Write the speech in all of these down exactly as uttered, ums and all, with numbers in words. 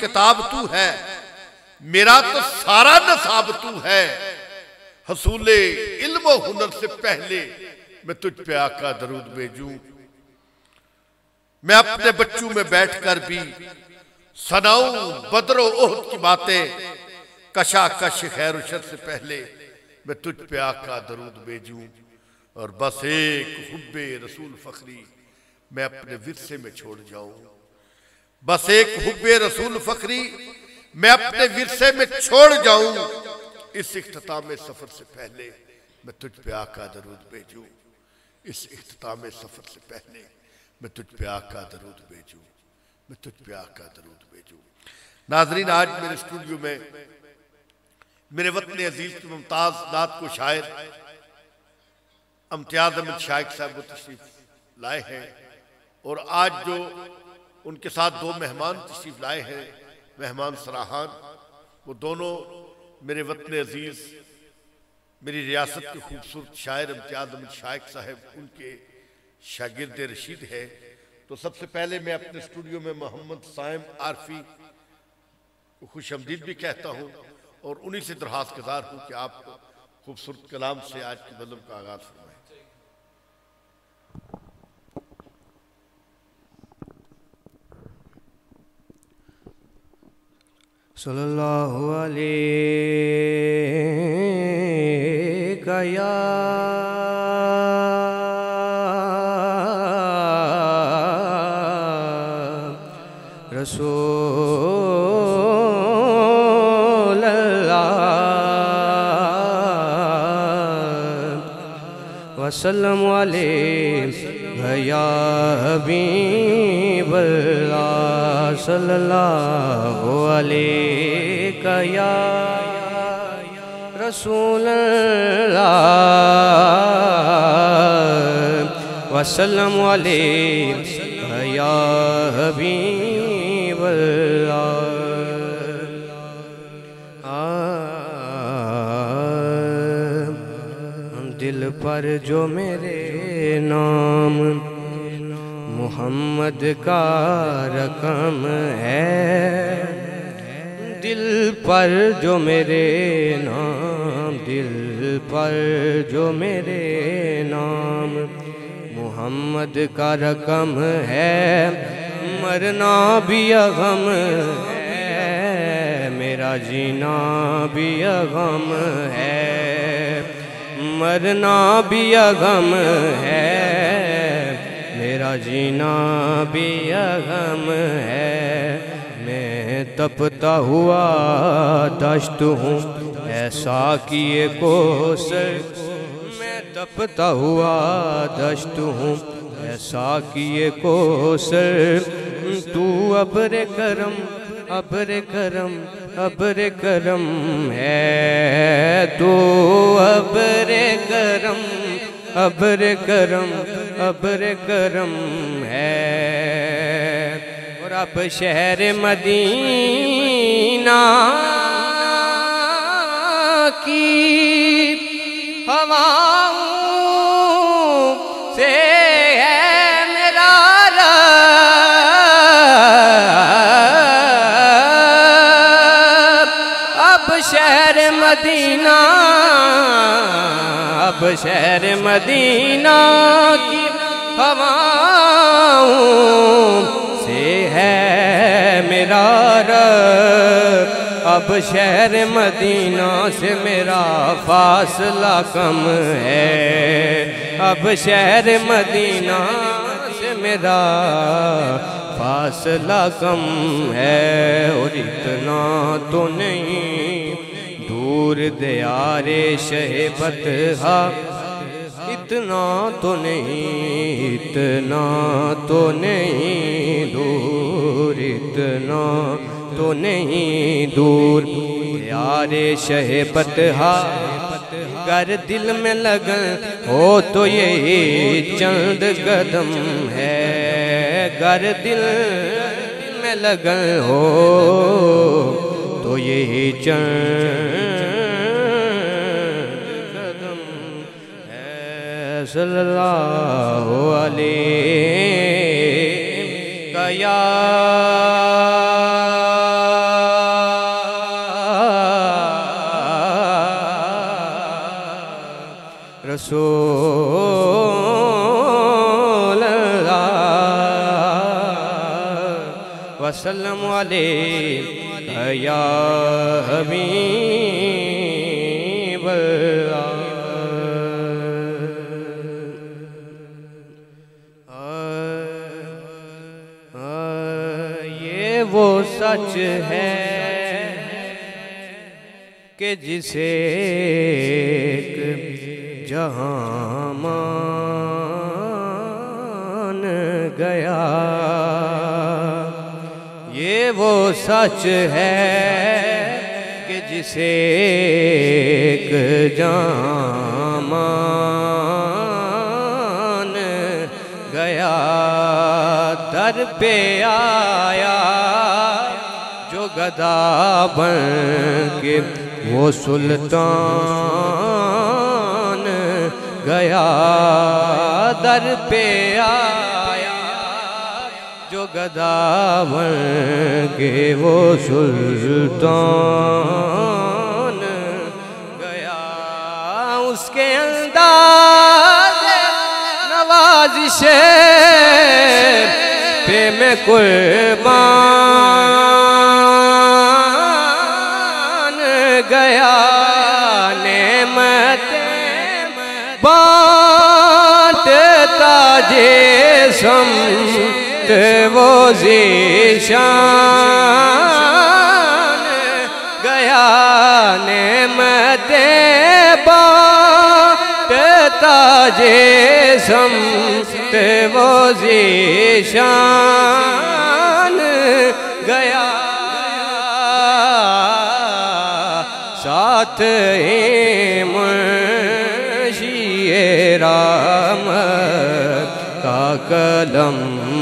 किताब तू है, मेरा तो सारा नसाब तू है। हसूले इल्म व हुनर से पहले मैं तुझ पे आका दरूद भेजूं। मैं अपने बच्चों में बैठकर भी सनाऊं बदरो ओहद की बातें, कशा कश खैर शर से पहले मैं तुझ पे आका दरूद भेजूं। और बस एक हुब्बे रसूल फखरी मैं अपने विरसे में छोड़ जाऊं। बस एक हुब्बे रसूल फखरी मैं अपने विरसे में छोड़ जाऊं। इस इख्तिताम सफर से पहले मैं तुझ पे आका दरूद भेजूं। इस इख्तिताम सफर से पहले मैं तुझ पे आका दरूद भेजूं। मैं तुझ पे आका दरूद भेजूं। नाजरीन, आज मेरे स्टूडियो में मेरे वतन अजीज के मुमताज नात को शायर इम्तियाज अहमद शाइख साहब वो तशरीफ लाए हैं। और आज जो उनके साथ दो मेहमान तशरीफ लाए हैं, मेहमान सराहान, वो दोनों मेरे वतन अजीज, मेरी रियासत के खूबसूरत शायर इम्तियाज अहमद शाइख साहब, उनके शागिर्द रशीद है। तो सबसे पहले मैं अपने स्टूडियो में मोहम्मद साइम आरफी को खुश आमदीद भी कहता हूँ और उन्हीं से दरखास्त गुजार हूँ कि आप खूबसूरत कलाम से आज की नज़्म का आगाज फरमाएं। सल्लल्लाहु अलैहि या रसूल अल्लाह वसल्लम अलैहि या हबीब अल्लाह सल्लल्लाहु अलैहि या रसूल अल्लाह वसल्लम अलैहि या हबीब अल्लाह। दिल पर जो मेरे नाम मोहम्मद का रकम है, दिल पर जो मेरे नाम, दिल पर जो मेरे नाम मोहम्मद का रकम है, मरना भी गम है, मेरा जीना भी गम है, मरना भी गम है, मेरा जीना भी गम है। मैं तपता हुआ दश्त हूँ ऐसा किए कोसर, मैं तपता हुआ दश्त हूँ ऐसा किए कोसर, तू अब्र करम अब्र करम अब्र करम है, तू अब्र करम अब्र करम अब्र करम है। और अब शहर मदीना की हवाओं से है मेरा रब, अब शहर मदीना, अब शहर मदीना की हवाओं से है मेरा रब, अब शहर मदीना से मेरा फासला कम है, अब शहर मदीना से मेरा फासला कम है। और इतना तो नहीं दूर दयारे शहबत हा, इतना तो नहीं, इतना तो नहीं दूर, इतना तो नहीं दूर यारे शहबत हा, गर दिल में लगन हो तो यही चंद कदम है, गर दिल में लगन हो तो यही चंद कदम है। सल्लल्लाहु अलैहि या रसूल वसल्लम अलैका या हबीब ये वो सच है कि जिसे जहां मान गया, ये वो सच है कि जिसे जहां मान गया। दर पे आया जो गदा बन के वो सुल्तान गया। दर पे आया जो गदा बन के वो सुल्तान गया। उसके अंदाज़ नवाज़िशे पे मैं कुर्बान गया। नेमतें बांटता जिस्म वो ज़ीशान गया। नेमतें बांटता जिस्म वो ज़ीशान गया। साथ ही मुंशिए रहमत का कलम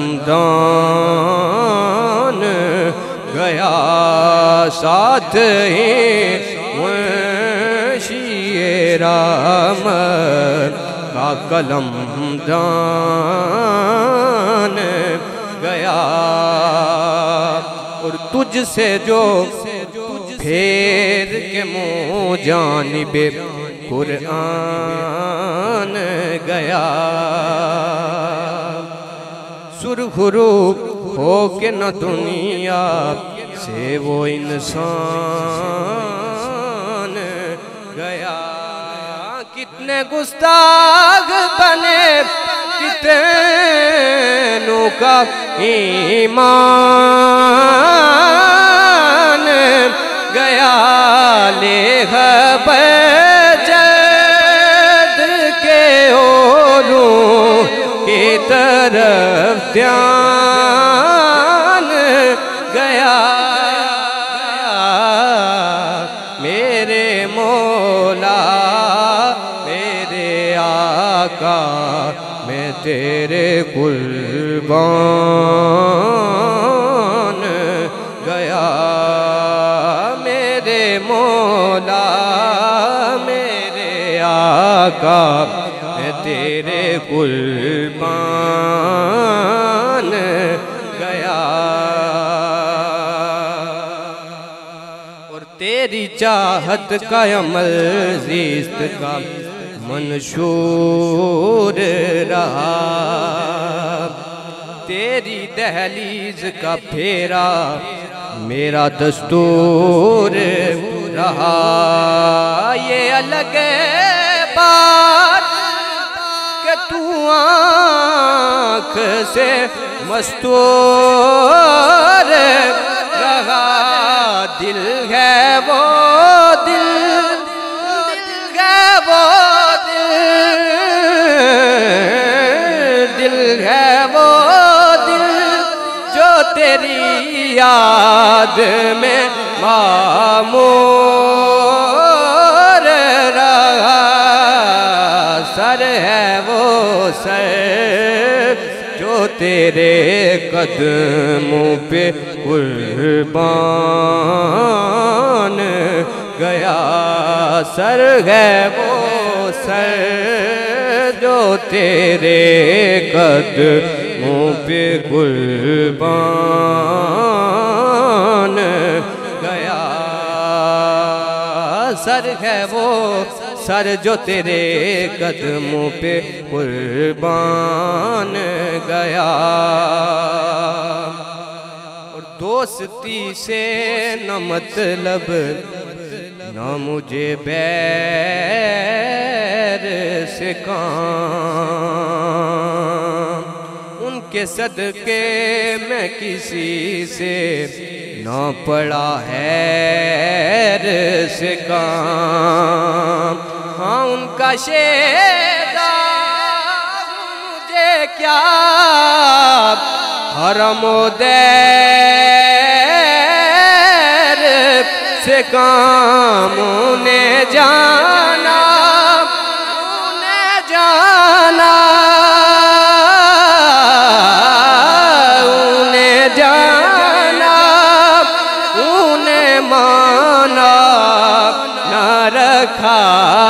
दान गया। साथ ही मुंशिए रहमत का कलम दान गया। और तुझसे जो फेर के मुँह जानिबे कुरआन गया। सुरखरू हो के न दुनिया से वो इंसान गया। कितने गुस्ताख बने कितनों का ईमान गया। ले बजद के ओरों की तरफ ध्यान गया। मेरे मौला मेरे आका मैं तेरे कुर्बान गया। मेरे मौला मेरे आका मैं तेरे कुर्बान गया। और तेरी चाहत का अमल ज़िस्त का मंशूर रहा। तेरी दहलीज का फेरा मेरा दस्तूर रहा। ये अलग बात कि तू आँख से मस्तूर रहा। दिल है वो दिल दिल है वो दिल है वो दिल जो तेरी याद में मामूर रहा। सर है वो सर जो तेरे कदमों पे कुर्बान गया। सर है वो सर जो तेरे कदमों पे कुर्बान गया। सर है वो सर जो तेरे कदमों पे कुर्बान गया। और दोस्ती से न मतलब न मुझे बैर से काम, उनके सदके मैं किसी से न पड़ा हैर से काम। हाँ उनका शेदा मुझे क्या हरमो दैर से काम। उन्हें जाना उन्हें जाना उन्हें जाना उन्हें माना न रखा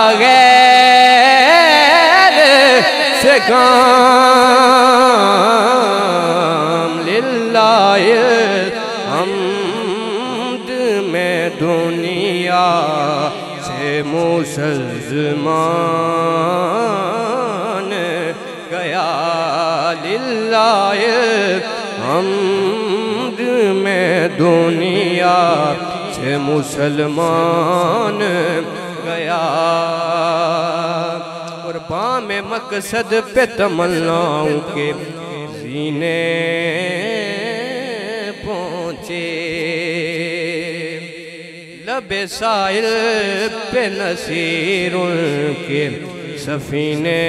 गैर से काम। लिल्लाहि हम्द में दुनिया से मुसलमान गया। लिल्लाहि हम्द में दुनिया से मुसलमान गया। और बाम मकसद पे तमन्नाओं के सीने पहुँचे। लबे साहिल पे नसीरों के सफीने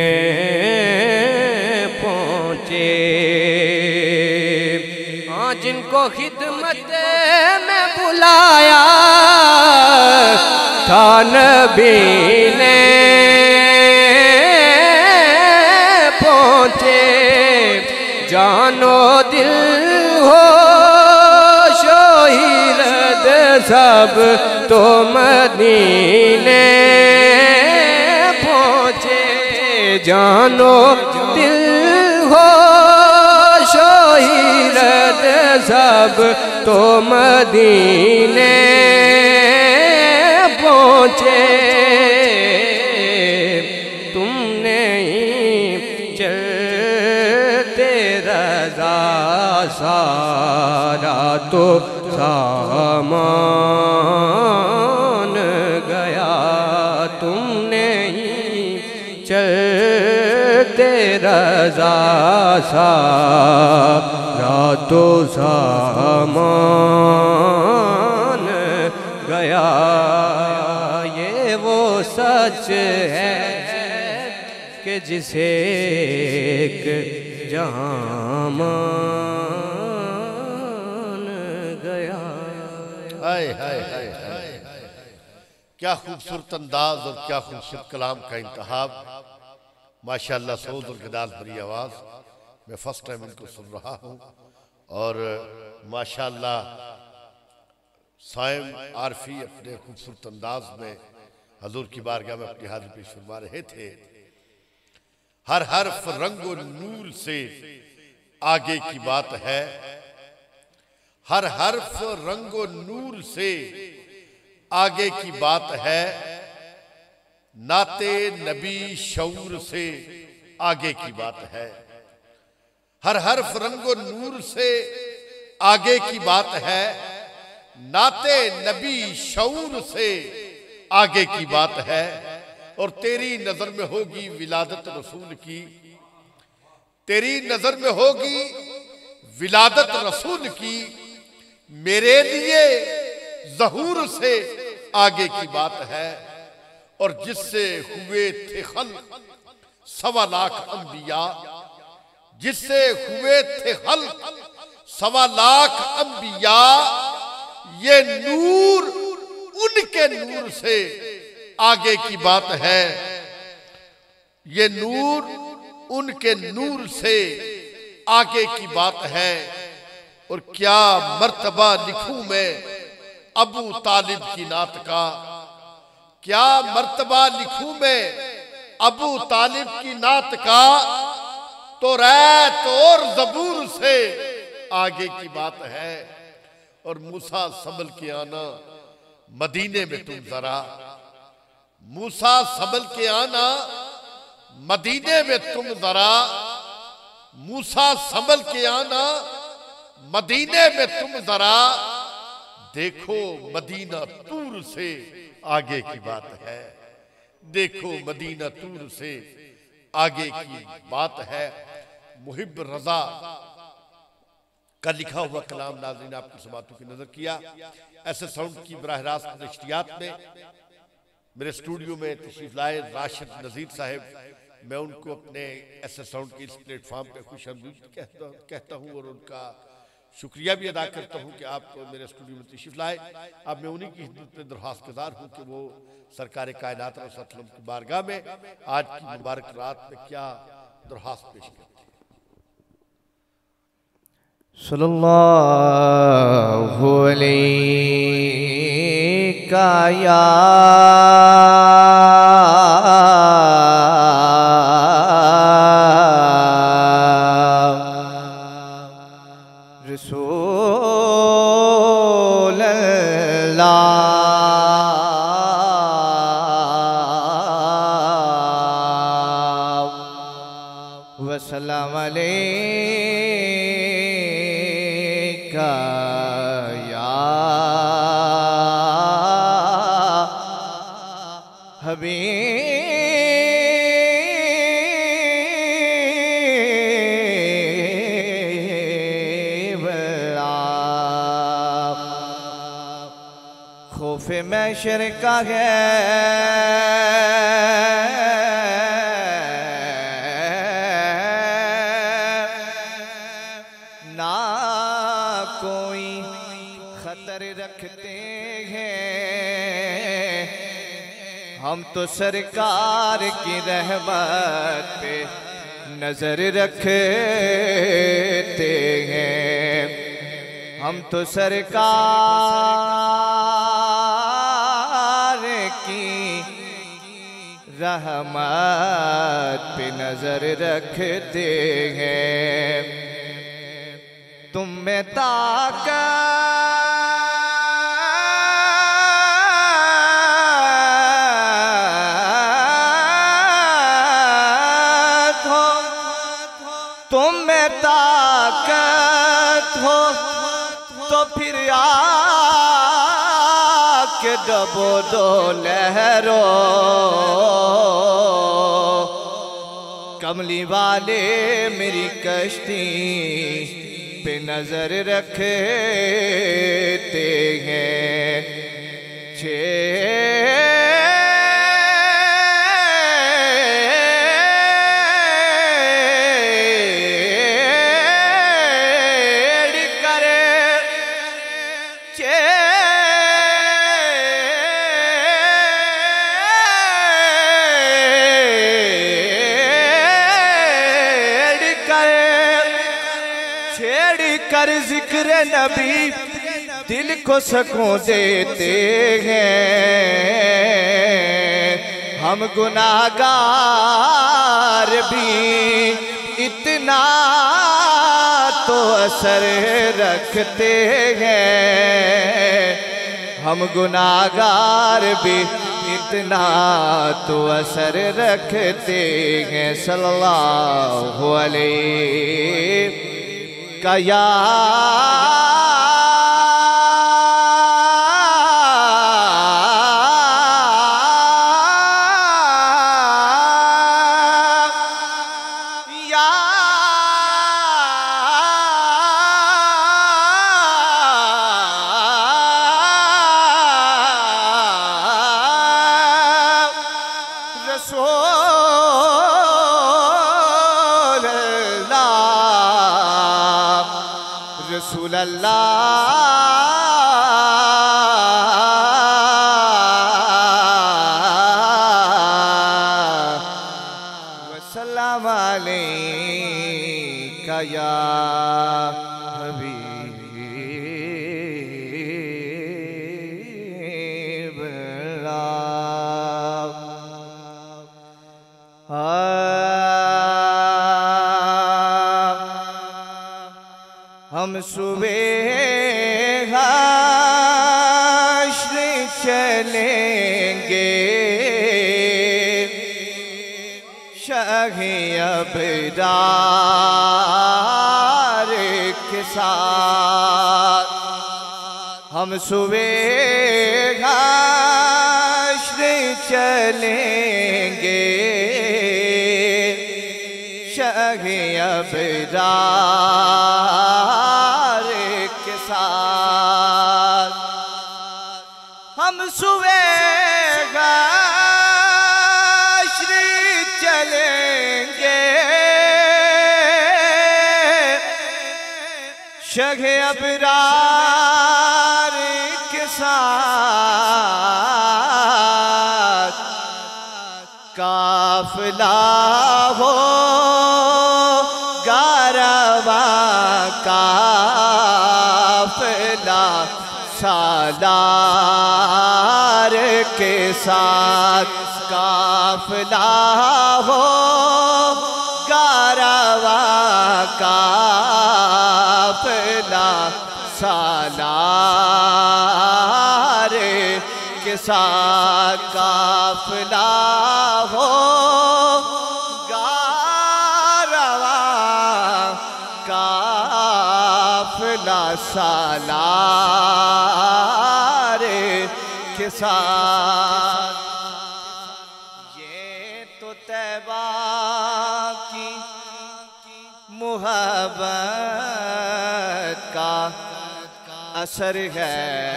पहुँचे। हाँ जिनको खिदमत में बुलाया था नबी ने पहुँचे। जानो दिल हो शोहिरद सब तो मदीने पहुँचे। जानो दिल हो शोहिरद सब तो मदीने पहुँचे। तुमने ही चलते रज़ा सारा तो सामान गया। तुमने ही चलते रज़ा सारा तो सामान गया। ये वो सच है कि जिसे एक जहां मान गया। हाय हाय हाय हाय, क्या खूबसूरत अंदाज और क्या खूबसूरत कलाम का इंतहाब। माशाअल्लाह सऊद और गदाल भरी आवाज़। मैं फर्स्ट टाइम इनको सुन रहा हूँ और माशाअल्लाह साइम आरफी अपने खूबसूरत अंदाज में हजूर की बारगाह में अपनी हाजिरी पेश फरमा रहे थे। हर हर्फ रंगो नूर से आगे की बात है। हर हर्फ रंगो नूर से आगे की बात है। नाते नबी शऊर से आगे की बात है। हर हर्फ रंगो नूर से आगे की बात है। नाते नबी शऊर से आगे की बात है। और तेरी नजर में होगी विलादत रसूल की। तेरी नजर में होगी विलादत रसूल की। मेरे लिए ज़हूर से आगे की बात है। और जिससे हुए थे खल्क सवा लाख अंबिया। जिससे हुए थे खल्क सवा लाख अंबिया। ये नूर उनके नूर से आगे की बात है। ये नूर उनके नूर से आगे की बात है। और क्या मर्तबा लिखूं मैं अबू तालिब की नात का। क्या मर्तबा लिखूं मैं अबू तालिब की नात का। तो रैत और ज़बूर से आगे की बात है। और मूसा संभल के आना मदीने में तुम जरा। मूसा संभल के आना, मदीने में तुम जरा, मूसा संभल के आना, मदीने में तुम जरा, देखो मदीना तूर से आगे की बात है, देखो मदीना तूर से आगे की बात है। मुहिब रजा का लिखा हुआ कलाम नाज़रीन आपकी समातों की नजर किया। ऐसे साउंड की बराह रास्त नशरियात में मेरे स्टूडियो में तशरीफ लाए राशिद नज़ीर साहब, मैं उनको अपने ऐसे साउंड के इस प्लेटफॉर्म पे खुशामदीद कहता कहता हूँ और उनका शुक्रिया भी अदा करता हूँ कि आप तो मेरे स्टूडियो में तशरीफ लाए। अब मैं उन्हीं की खिदमत में दरख्वास्त गुजार हूँ कि वो सरकार कायनात और सल्लम की बारगाह में आज की मुबारक रात में क्या दरख्वास्त पेश करते हैं। सल्लल्लाहु अलैहि या रसूल अल्लाह वसल्लम अलैका या हबीब अल्लाह। खौफे महशर का है ना कोई खतर रखते हैं, हम तो सरकार की रहमत पे नजर रखते हैं, हम तो सरकार की रहमत पे नजर रखते हैं। तुम में ताकत हो, तुम में ताकत हो तो फिर आके दबो दो लहरों, कमली वाले मेरी कश्ती पे नजर रखते हैं। छेड़ करे छेड़ करे छेड़ कर जिक्र नबी दिल को सकून देते हैं। हम गुनाहगार भी इतना तो असर रखते हैं, हम गुनाहगार भी इतना तो असर रखते हैं। सल्लल्लाहु अलैहि का या रसूल अल्लाह वसल्लम अलैका या हबीब अल्लाह। हम सुबह हाश्र चलेंगे शगे अबरार के साथ हम सुबह हश्र चलेंगे शगे अबरार के साथ हम सुबह हश्र चलेंगे शगे अबरार के साथ काफिला हो गारवा काफिला सालार के साथ काफिला हो गारवा काफिला सालार के साथ काफिला हो गारवा काफिला सालार के साथ ये तो तैबा की मुहब्बत का असर है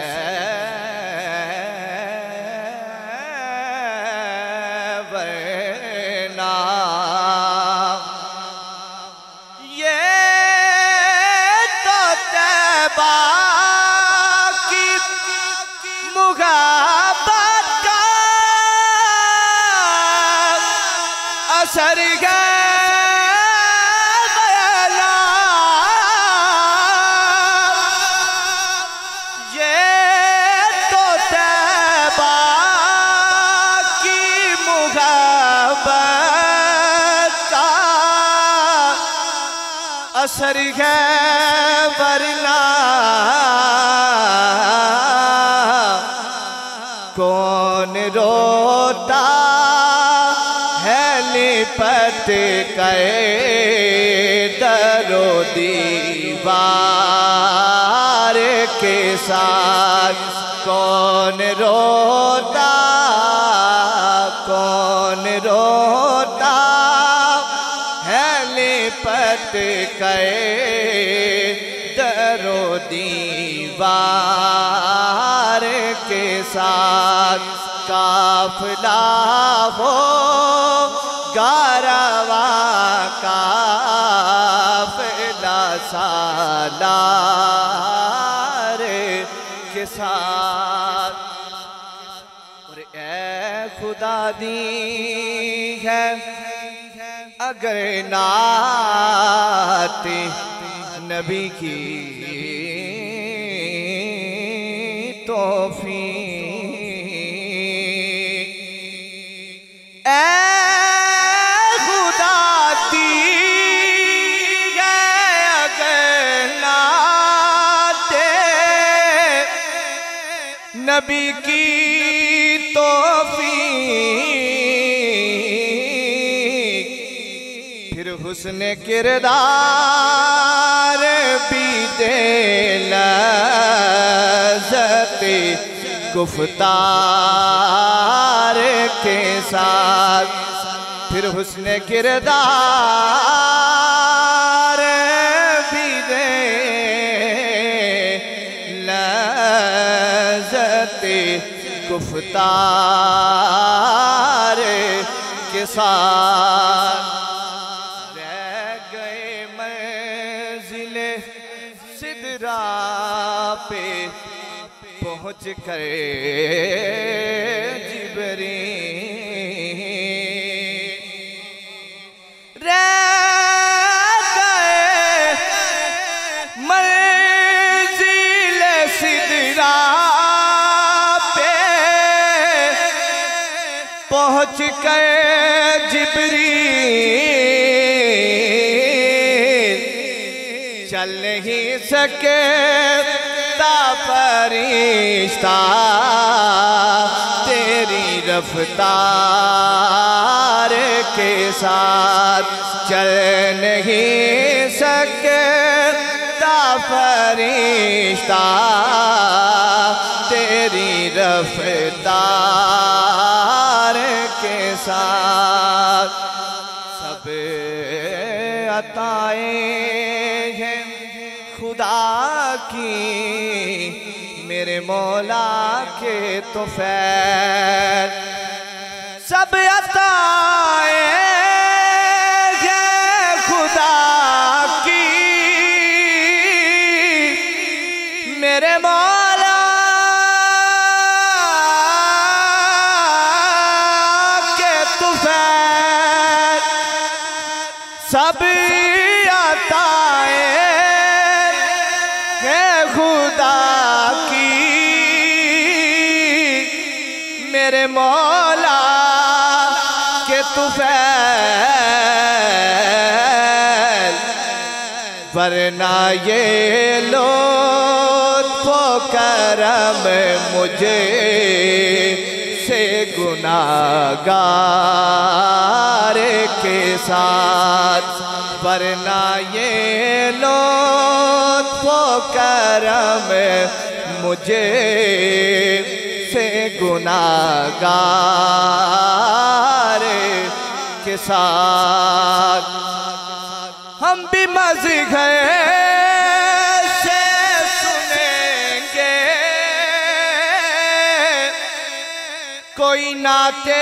वरना ये तो तैबा की मुहब्बत का असर है असर है वरना कौन रोता है लिपट के दरो दीवार के साथ कौन रोता कौन रोता है लिपट के दरो दीवार के साथ काफिला हो गारवा काफिला सालार के साथ और ए खुदा दी है अगर नाते नबी की तौफीक ए खुदा दी है अगर नाते नबी की तौफीक फिर हुस्न किरदार भी दे लज़्ज़त गुफ्तार के साथ फिर हुस्न किरदार भी दे लज़्ज़त गुफ्तार के साथ पे पहुँच कर जिब्रील रह गए मंजिल सिदरा पे पहुँच कर जिब्रील चल नहीं सके फरिश्ता तेरी रफ्तार के साथ चल नहीं सकता फरिश्ता तेरी रफ्तार के साथ। सब अताएं हैं खुदा की मेरे मौला के तो फैल। सब अताएं हैं खुदा की मेरे मौला के तो फैल। सब अताएं हैं खुदा की मेरे मौला के तू फैल। वरना ये लुत्फ़ करम मुझे से गुनाहगार के साथ। वरना ये लुत्फ़ करम मुझे से गुनाहगार के साथ। हम भी मज़हर से सुनेंगे कोई नाते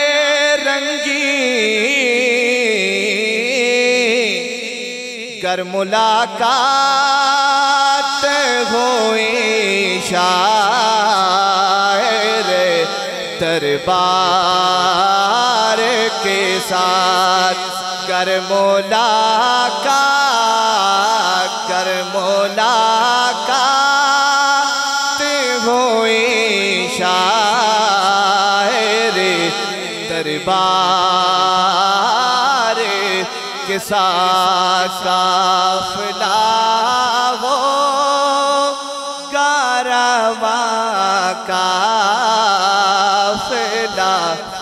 रंगी कर मुलाकात होई शायर दरबार के साथ। कर मुलाकात कर मुलाकात होई शायर दरबार के साथ। काफिला हो कारवां काफिला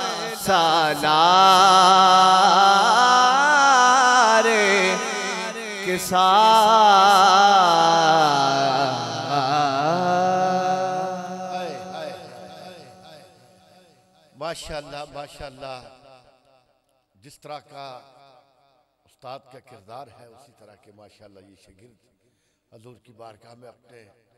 सालार के साथ। माशाअल्लाह माशाअल्लाह। जिस तरह का उस्ताद का किरदार है उसी तरह के माशाअल्लाह ये शागिर्द हजूर की बारगाह में अपने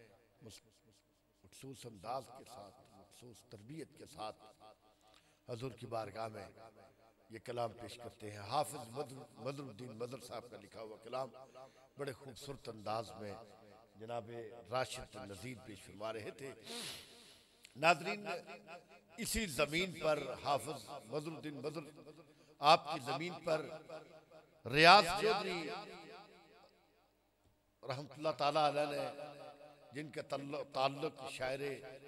मखसूस अंदाज के साथ मखसूस तरबियत के साथ हजूर की बारगाह में ये कलाम पेश करते हैं। हाफिज बदरुद्दीन मदर साहब का लिखा हुआ कलाम बड़े खूबसूरत अंदाज में जनाब राशिद नज़ीर पेश फरमा रहे थे। नाज़रीन, इसी ज़मीन पर हाफिज बदरुद्दीन मदर आपकी ज़मीन पर रियाज चौधरी रहमतुल्लाह ताला अलैह ने जिनका ताल्लुक शायरे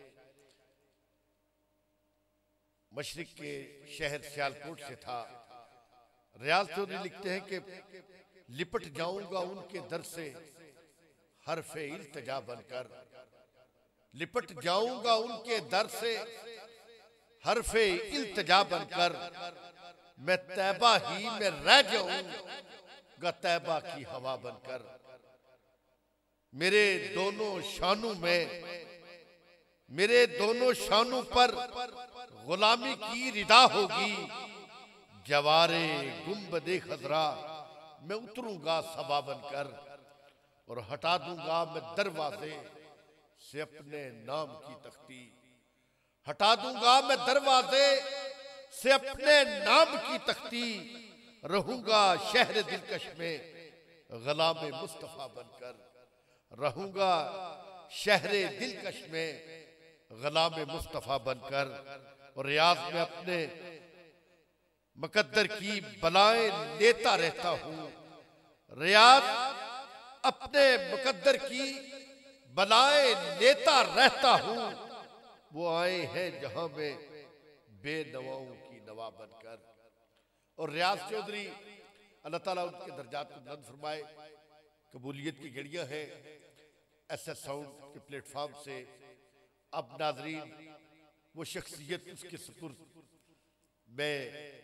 मशरिक के शहर सियालकोट से था। रियाज चौधरी लिखते हैं कि लिपट जाऊंगा उनके दर से हरफे इल्तिजा बनकर। लिपट जाऊंगा उनके दर से हरफे इल्तिजा बनकर। मैं तैबा ही में रह जाऊंगा तैबा की हवा बनकर। मेरे दोनों शानों में मेरे दोनों शानों पर गुलामी की रिदा होगी। जवारे गुंबदे खजरा मैं उतरूंगा सबा बनकर और हटा दूंगा मैं दरवाजे से अपने नाम की तख्ती। हटा दूंगा मैं दरवाजे से अपने नाम की तख्ती। रहूंगा शहर दिलकश में गुलाम मुस्तफा बनकर। रहूंगा शहर दिलकश में गुलाम मुस्तफा बनकर। और रियाज में अपने मुकद्दर की बलाएं लेता रहता हूं। रियाज अपने मुकद्दर की बलाएं लेता रहता हूं। वो आए हैं जहां में बेनवाओं की नवा बनकर। और रियाज चौधरी अल्लाह ताला उनके दर्जात को बुलंद फरमाए। कबूलियत की घड़ियां हैं एस एस साउंड के प्लेटफॉर्म से। अब नाजरीन वो शख्सियत उसके सुपुर्द मैं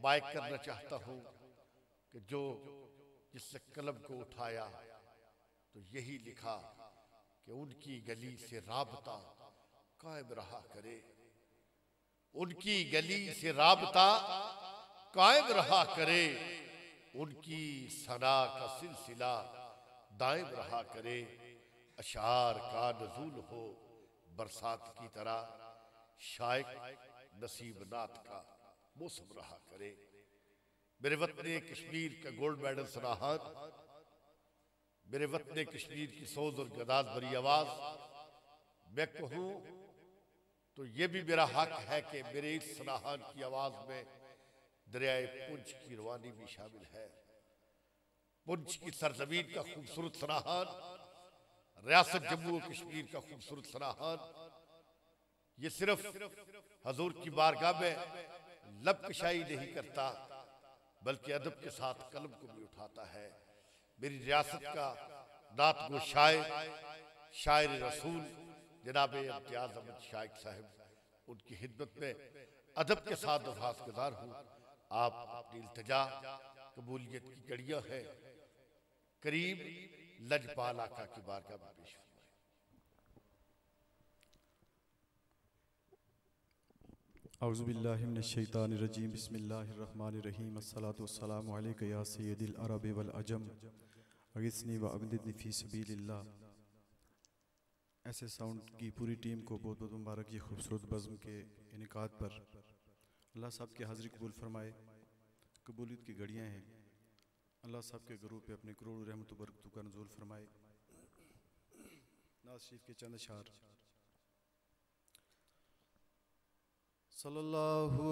बाइक करना चाहता हूं कि जो जिसने कलम को उठाया तो यही लिखा कि उनकी गली से राबता कायम रहा करे, उनकी गली से राबता कायम रहा करे, उनकी सना का सिलसिला दायम रहा करे, अशार का नज़ूल हो बरसात की तरह, शायक नसीब नात का मौसम रहा करे। मेरे वतने कश्मीर का गोल्ड मेडल सनाहत, मेरे वतने कश्मीर की सोज और गदाज भरी आवाज, मैं कहूं तो ये भी मेरा हक है कि मेरे इस सनाहन की आवाज में दरियाए पुंछ की रवानी भी शामिल है। पुंछ की सरजमीन का खूबसूरत सनाहन, रियासत जम्मू और कश्मीर का खूबसूरत सनाहन, ये सिर्फ हजूर की बारगाह में लबकशाई नहीं करता बल्कि अदब के साथ कलम को भी उठाता है। मेरी रियासत का नात गो शायर, शायर रसूल जनाब इम्तियाज अहमद शाइक साहब, उनकी खिदमत में अदब के साथ नफास गुजार हूँ। आप अपनी इल्तिजा कबूलियत की कड़ियाँ हैं, करीब लजपाल आका की बारगाह में पेश फरमाएं। औज़ु बिल्लाहि मिनश शैतानिर रजीम, बिस्मिल्लाहिर रहमानिर रहीम, अस्सलातु वस्सलामु अलैका या सय्यिदल अरब वल अजम, अगिस्नी व अमदिदनी फी सबीलिल्लाह। ऐसे साउंड की पूरी टीम को बहुत बहुत मुबारक। ये खूबसूरत बज़्म के इनेकाद पर अल्लाह साहब की हाज़िरी कबूल फरमाए। कबूलियत की घड़ियाँ हैं, अल्लाह साहब के गुरूर पे अपने करोड़ रहमत व बरकतों का नुज़ूल फरमाए। नाज़ शरीफ के चंद अशार। सल्लल्लाहु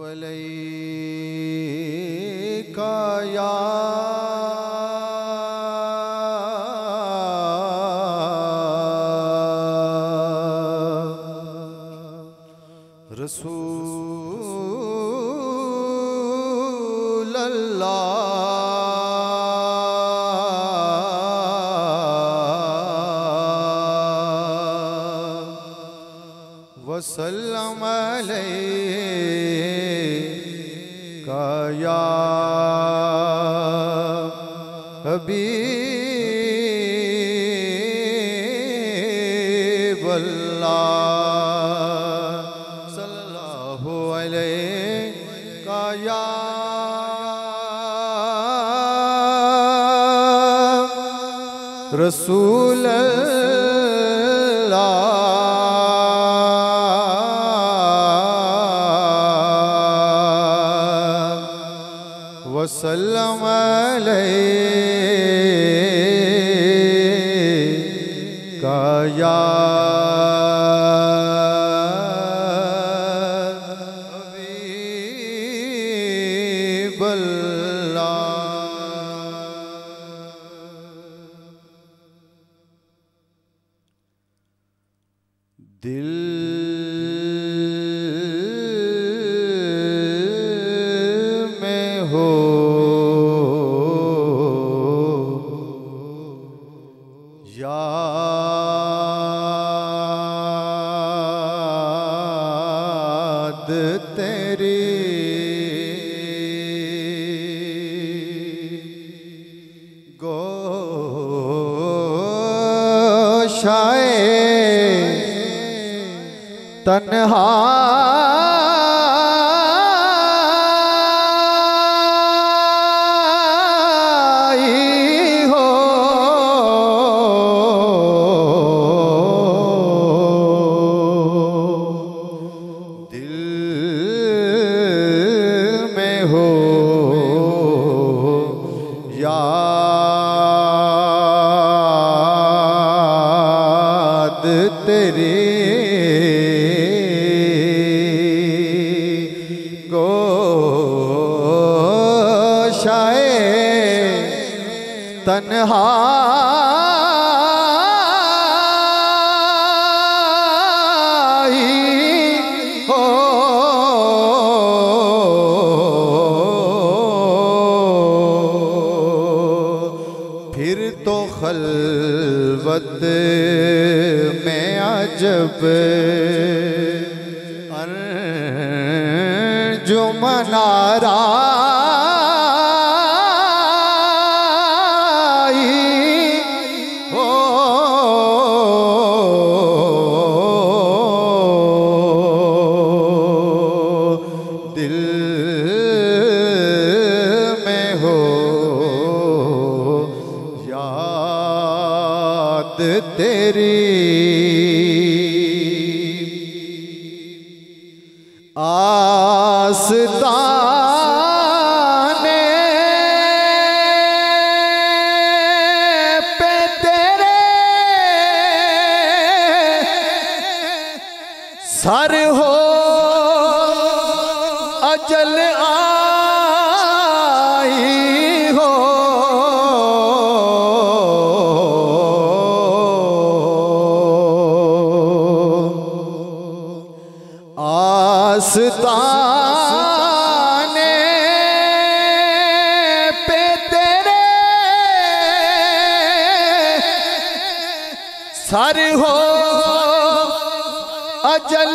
अलैका या रसूल अल्लाह, वसल्लम अलैका या हबीब अल्लाह, सल्लल्लाहु अलैका या रसूल अल्लाह, वसल्लम अलैका या हबीब अल्लाह। दिल में हो याद तेरी, गोशाए तन्हाई हो, दिल में हो याद तेरी, तन्हाई हो, फिर तो खलवत में अजब अंजुमन आरा आस्ताने पे तेरे सर हो अजल आई हो। आस्ताने पे तेरे सर हो अजल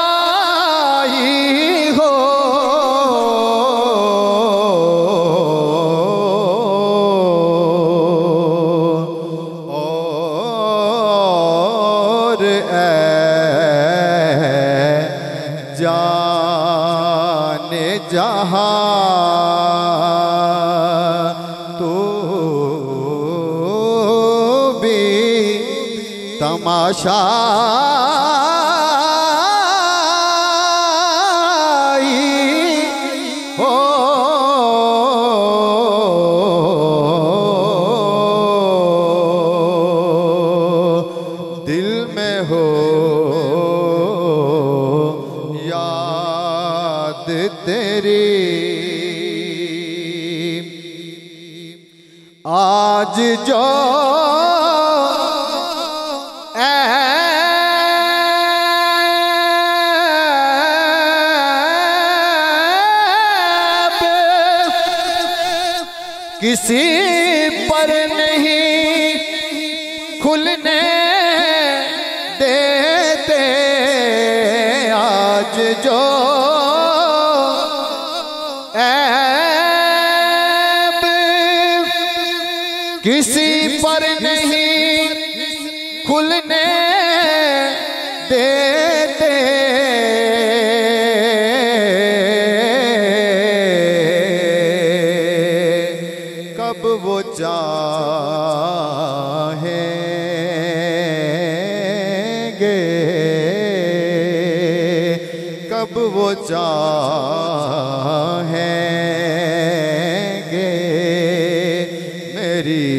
आई हो। और जाने जहाँ तो भी तमाशा हो। दिल में हो तेरी आज जो ऐब किसी पर नहीं खुलने देते। आज जो ऐब किसी पर नहीं खुलने देते। कब वो चाहेंगे, कब वो चाहेंगे मेरी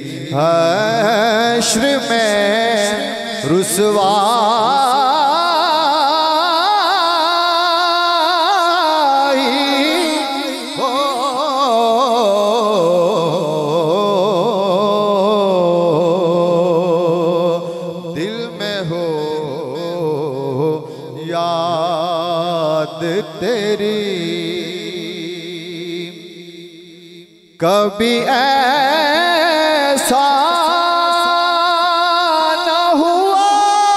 हश्र में रुसवाई हो। दिल में हो याद तेरी कभी ऐसा न हुआ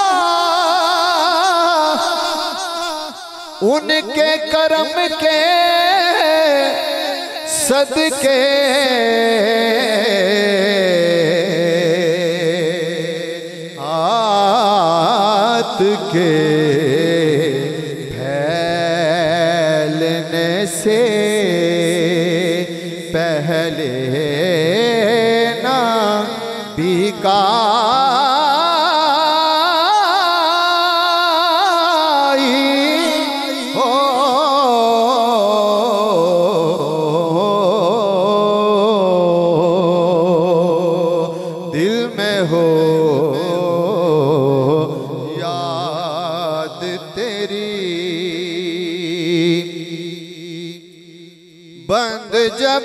उनके करम के सदके हाथ के फैलने से पहले ना बिकाई हो। दिल में हो याद तेरी बंद जब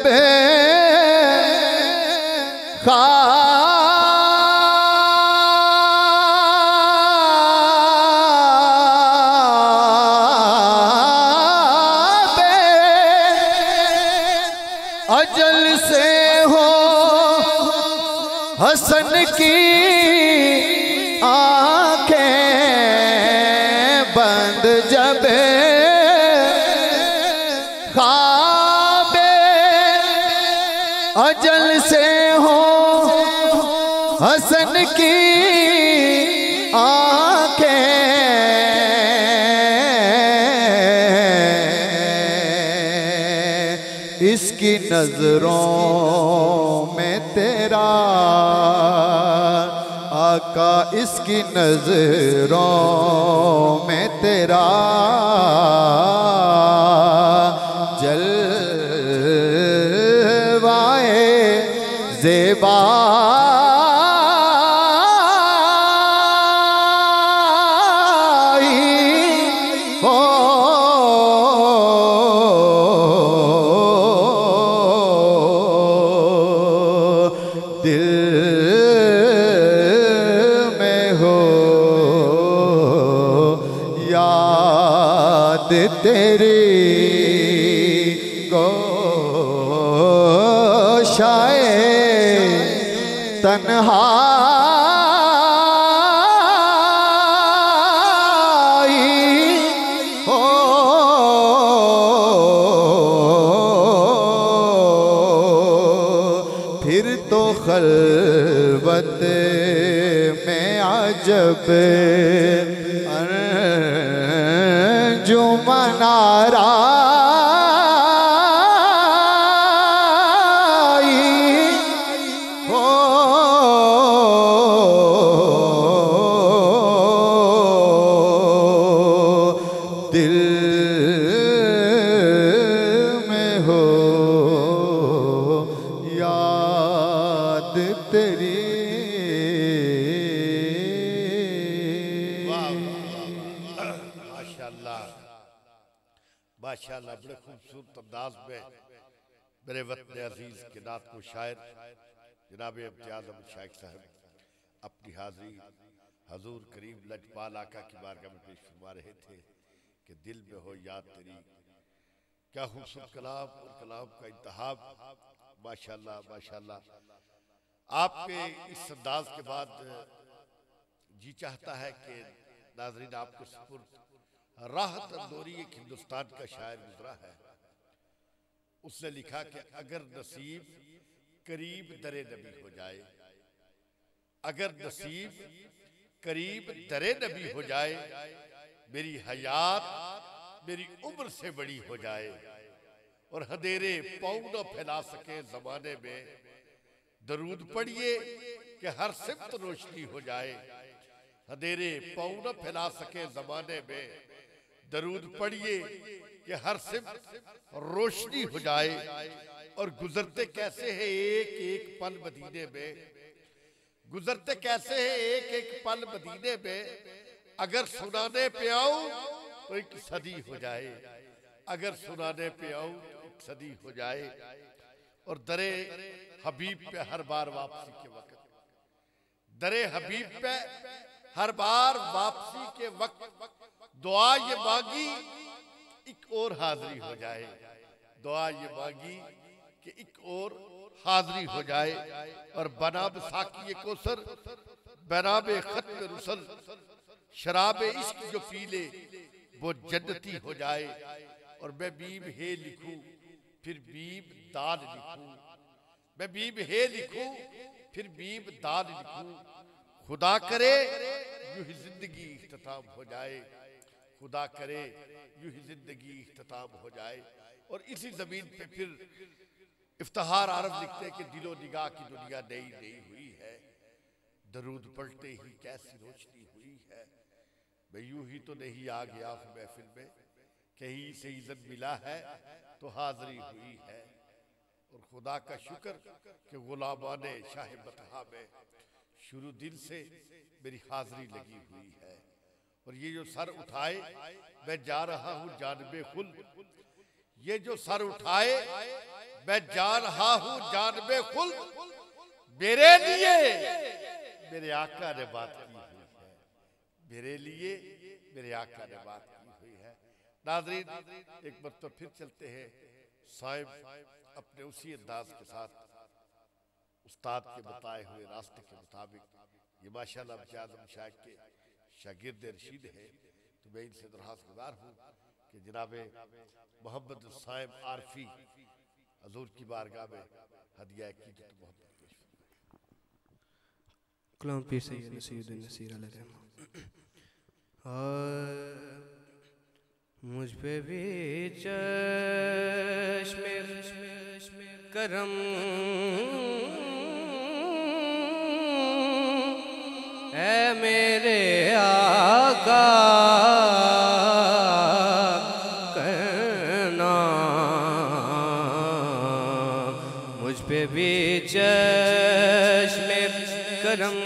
ख्वाबे अजल से हो हसन की आंखें बंद जब ख्वाबे अजल से हो हसन की आंखें इसकी नजरों में तेरा आका, इसकी नजरों में तेरा याद तेरी गोशाए तन्हाई हो फिर तो खलवत में अजब अंजुमन आराई हो दिल में हो याद तेरी। माशाअल्लाह, बड़े खूबसूरत अंदाज में मेरे वतन अजीज के नात को शायर जनाब इम्तियाज अहमद शाइख साहब अपनी हाजिरी हजूर करीम लजपाल आका की बारगाह में पेश फरमा रहे थे कि दिल में हो याद तेरी। क्या खूबसूरत कलाम और कलाम का इंतहाब। माशाअल्लाह माशाअल्लाह। आपके इस अंदाज के बाद जी चाहता है कि नाज़रीन आपको सुपुर्द राहत अंदोरी एक हिंदुस्तान का शायर गुजरा है। उसने लिखा कि अगर नसीब करीब दरे नबी हो जाए, अगर नसीब करीब दरे नबी हो जाए, मेरी हयात मेरी उम्र से बड़ी हो जाए और हदेरे पाँव न फैला सके जमाने में, दरूद पढ़िए कि हर सिमत रोशनी हो जाए। हदेरे पाँव न फैला सके जमाने में, दरूद पढ़िए कि हर सिमत रोशनी हो जाए। और गुजरते कैसे हैं एक एक पल मदीने में, गुजरते कैसे हैं एक एक पल मदीने में, अगर सुनाने पे आऊं तो एक सदी हो जाए, अगर सुनाने पे आऊं तो एक सदी हो जाए। और दरे हबीब पे हर बार वापसी के वक्त, दरे हबीब पे हर बार वापसी के वक्त दुआ ये मांगी एक और हाजिरी हो जाए, दुआ ये मांगी कि एक और हाजिरी हो जाए। और बनाब साकी कोसर बनाब खत्म रुसल, शराब इश्क जो पी ले वो जन्नती हो जाए। और मैं बीब हे लिखूं फिर बीब दाल लिखूं, मैं बीब हे लिखूं फिर बीब दाल लिखूं, खुदा करे यूं ही जिंदगी इख्तिताम हो जाए, खुदा करे यूं ही जिंदगी इख्तिताम हो जाए। और इसी जमीन पे फिर इफ्तिखार आरब लिखते कि दिलो निगाह की दुनिया नई नई हुई है, दरूद पलटे ही कैसी रोशनी हुई है। मैं यूं ही तो नहीं आ गया हूं महफिल में, कहीं से इज्जत मिला है तो हाजिरी हुई है। और खुदा का शुक्र कि गुलामाने शाह बतहा में शुरू दिन से मेरी हाजिरी लगी हुई है। और ये जो सर उठाए मैं जा रहा हूं जानबे खुल, ये जो सर उठाए मैं जा रहा हूं जानबे खुल, मेरे लिए मेरे आका ने बात की हुई है, मेरे लिए मेरे आका ने बात की हुई है। नाज़रीन एक बार तो फिर चलते हैं साहिब अपने उसी अंदाज के साथ उस्ताद के बताए हुए रास्ते के मुताबिक। ये माशाअल्लाह इम्तियाज अहमद शाइख के शागिर्द रशीद है, तो मैं इनसे दरखास्त गुजार हूँ कि जनाबे मोहम्मद साहिब आरफी हजूर की बारगाह में हदिया की तो मोहब्बत पेश कलाम पीर सैयद नसीरुद्दीन नसीर अलैहिर्रहमान। मुझ पे भी चश्मे करम है मेरे आका करना, मुझ पे भी चश्मे करम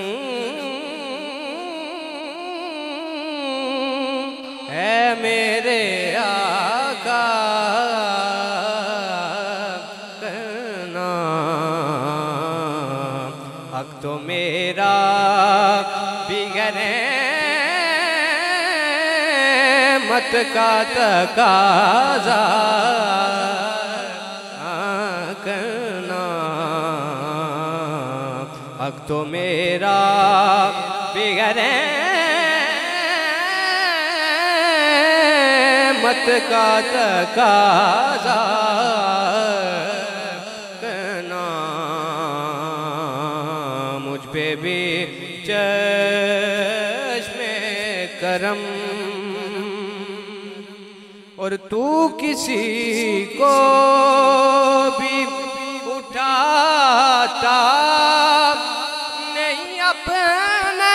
है मेरे आका करना। हक तो मेरा बिगड़े मत का तकाजा करना। हक तो मेरा बिगड़े मत का तकाजा करना। मुझ पे भी चश्मे करम और तू किसी को भी उठाता नहीं अपने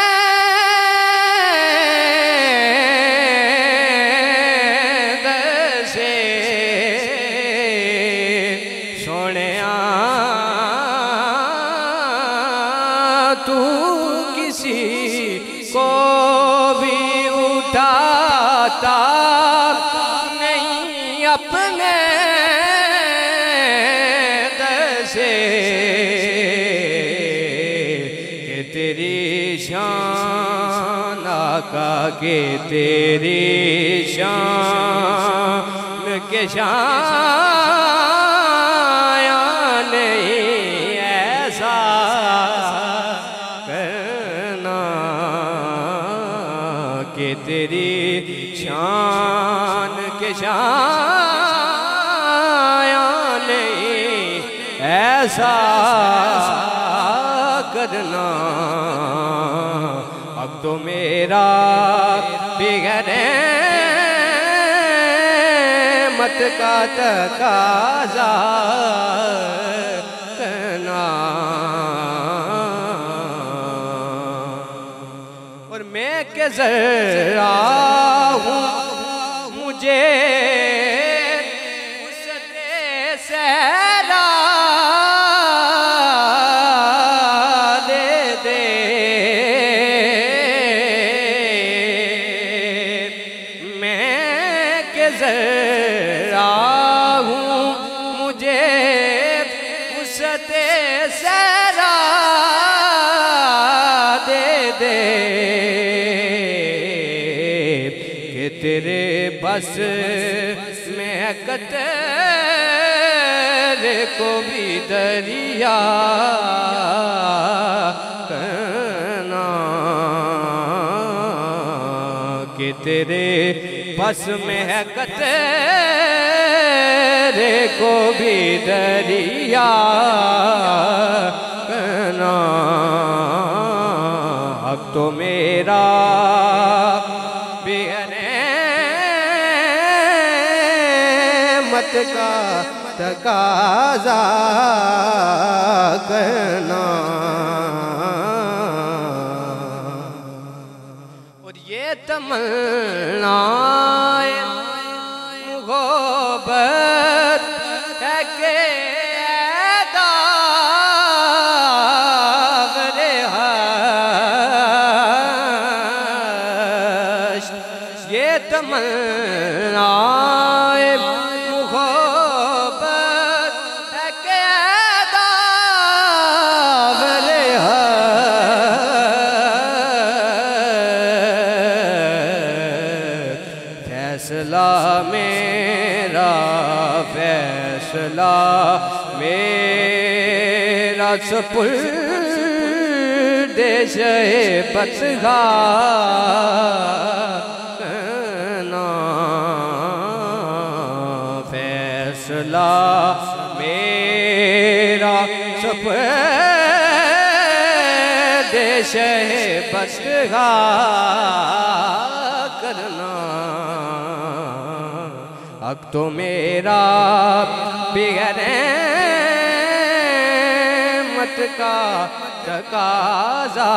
दर से सोनिया। तू किसी को भी उठाता नहीं अपने दर से कि तेरी शान आका के तेरी शान के शान नहीं ऐसा करना कि तेरी शान के शान नहीं ऐसा करना। अब तो मेरा बिगड़े मत का तकाजा करना। और मैं के जरा हूँ मुझे उससे सहरा दे दे। मैं के जरा हूँ मुझे उससे सहरा दे दे। तेरे बस में कतरे को भी दरिया करना कि तेरे बस में है कतरे को भी दरिया करना। अब तो मेरा मत का तकाजा करना। और ये तमन्नाए मोहब्बत है के दाग़-ए हश्र। ये तमन्नाए फैसला मेरा फैसला मेरा सुपुर्द-ए बतगाना। फैसला मेरा सुपुर्द-ए बतगाना करना। अब तो मेरा बिगड़े मत का तकाजा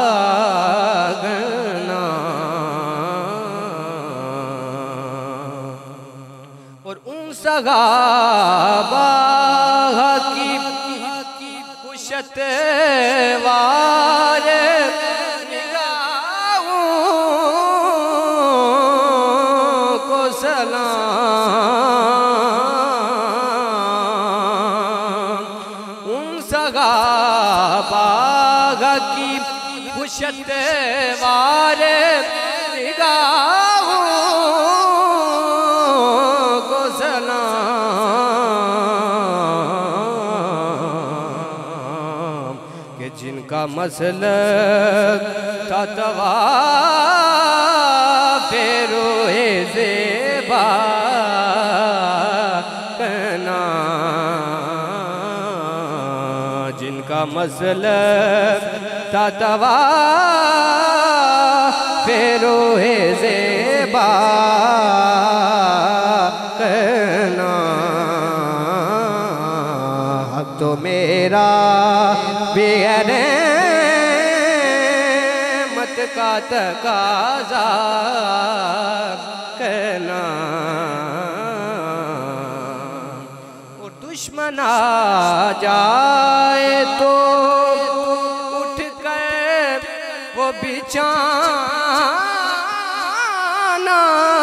करना। और उन सगाबा की कुशत वार निगाहों को सलाम। उन सगाबा की कुशत वार निगाहों जिनका मसलक था तवाफ़े रोए ज़ेबा कहना, जिनका मसलक था तवाफ़े रोए ज़ेबा कहना, हक तो मेरा बेअरे मत का तकाज़ा कहना, और दुश्मन आ जाए तो उठ कर वो बिछाना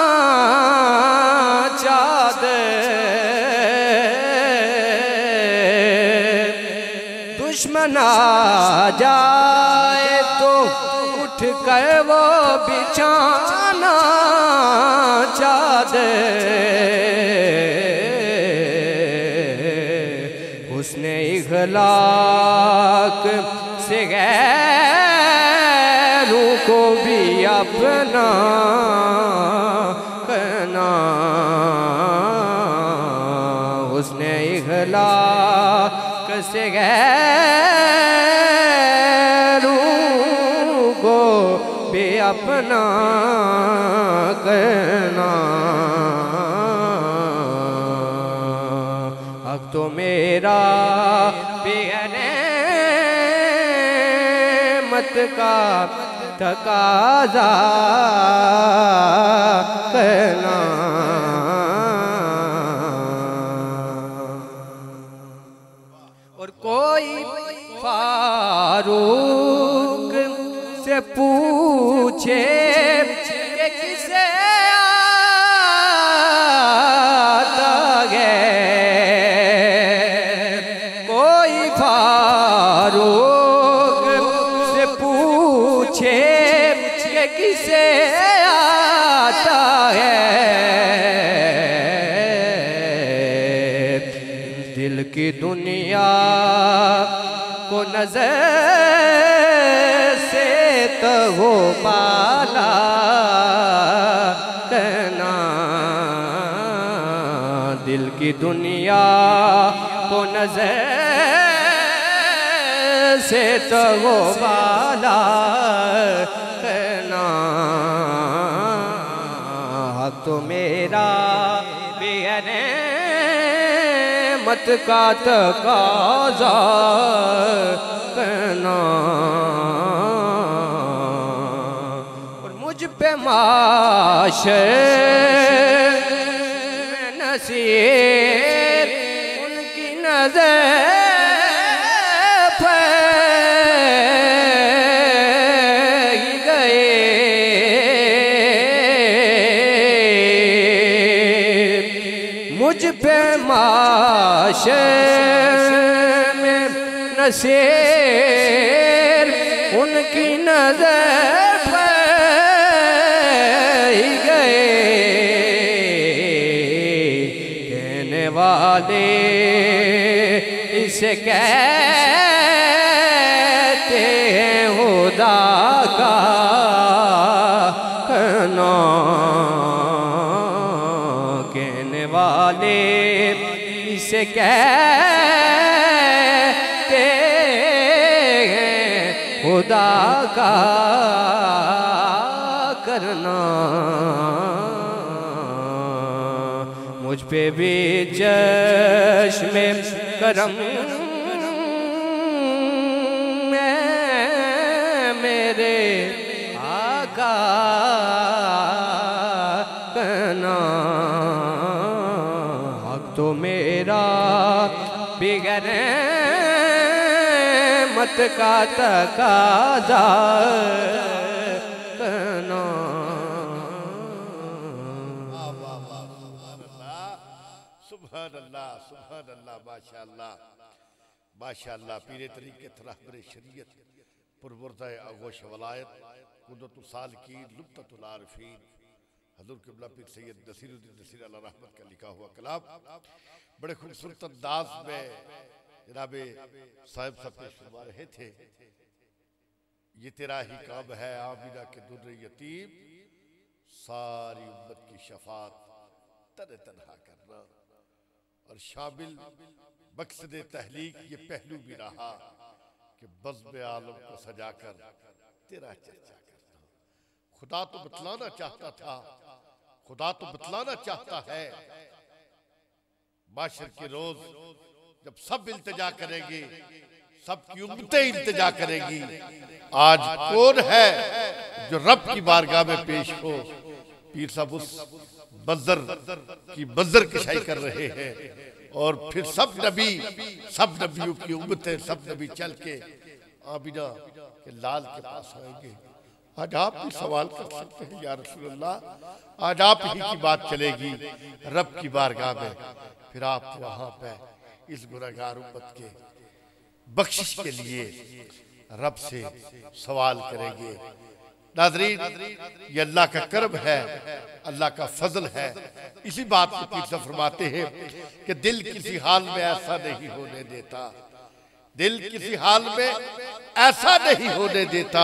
दुश्मन आ जाए तो उठ कर वो बिछाना चादर, उसने इखलाक से गैरों को भी अपना कहना, उसने इखलाक से गैरों को भी अपना करना, अब तो मेरा बेअनेमत का तकाज़ा करना। और कोई फारूक से पूछे कि किसे आता है, कोई फारूक से पूछे कि किसे आता है, दिल की दुनिया को नजर से तो हो पाला कहना, दिल की दुनिया को नजर से तो हो पाला कहना, हक तो मेरा बेअनेमत का तकाज़ा करना, और मुझ पे माशर में नसीब उनकी नजर फैल गए, मुझ पे माशर में नसीर उनकी नजर फैल गए, कहने वाले इसे कहते हैं खुदा का कहना, कहने वाले इसे कहते हैं खुदा का करना, मुझ पे भी चश्मे करम मेरे आका कहना, हक तो मेरा बेअनेमत का तकाज़ा कहना। सुभान अल्लाह, सुभान अल्लाह, माशाअल्लाह, माशाअल्लाह। पीरे तरीके रहबरे शरीयत पुरबुरदाए आगोश वलायत कुदरतुल सालिकीन लुत्तुल आरिफीन हज़रत क़िबला पीर सैयद नसीरुद्दीन नसीर अला रहमत का लिखा हुआ कलाम बड़े खूबसूरत अंदाज में जनाबे साहिब सब पेश फरमा रहे थे, ये तेरा ही काम है आमिना के दुर्र यतीम, सारी उम्मत की शफात तन तनहा करना। और शामिल मकसद तहलीक ये पहलू भी रहा कि बज़्म आलम को सजाकर तेरा चर्चा करना। खुदा तो बतलाना चाहता था, खुदा तो बतलाना चाहता है, माशर के रोज जब सब इल्तिजा करेंगे, सबकी उम्मतें इल्तिजा करेंगी, आज कौन है जो रब की बारगाह में पेश हो। पीर साहब उस मंजर की मंजर कशाई कर रहे हैं और फिर सब नबी, सब नबियों की उम्मतें, सब नबी चल के आमिना के लाल के पास आएंगे। आज आप भी सवाल कर सकते हैं या रसूल अल्लाह, आज आप ही की बात चलेगी रब की बारगाह में, फिर आप वहां पे इस गुनहगार उम्मत के बख्शिश के लिए रब से सवाल करेंगे। नाज़रीन, ये अल्लाह का करम है, अल्लाह का फजल है। इसी बात को पीर साहब फरमाते हैं कि दिल किसी हाल में ऐसा नहीं होने देता, दिल किसी हाल में ऐसा नहीं होने देता,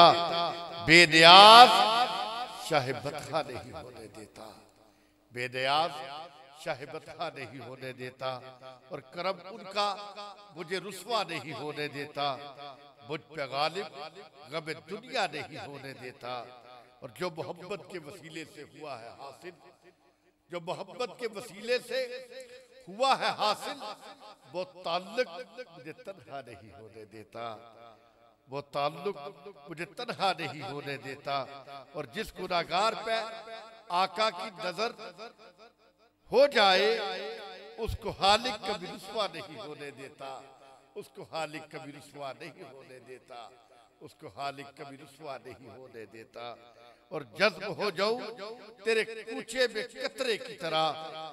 बेनियाज शाह बदखा नहीं होने देता, बेनियाज शाह बदखा नहीं होने देता। और करम उनका मुझे रुस्वा नहीं होने देता, मुझ पे गालिब गम दुनिया नहीं होने देता। और जो मोहब्बत के वसीले से हुआ है हासिल, जो मोहब्बत के वसीले से हुआ है हासिल, वो ताल्लुक मुझे तन्हा नहीं होने देता, वो ताल्लुक मुझे तन्हा नहीं होने देता। और जिस गुनाहगार पे आका की नजर हो जाए, उसको हालिक कभी रुस्वा नहीं होने देता, उसको हालिक कभी रुस्वा नहीं होने देता, उसको हालिक कभी रुस्वा नहीं होने देता। और जज्ब हो जाऊं तेरे कूचे में कतरे की तरह,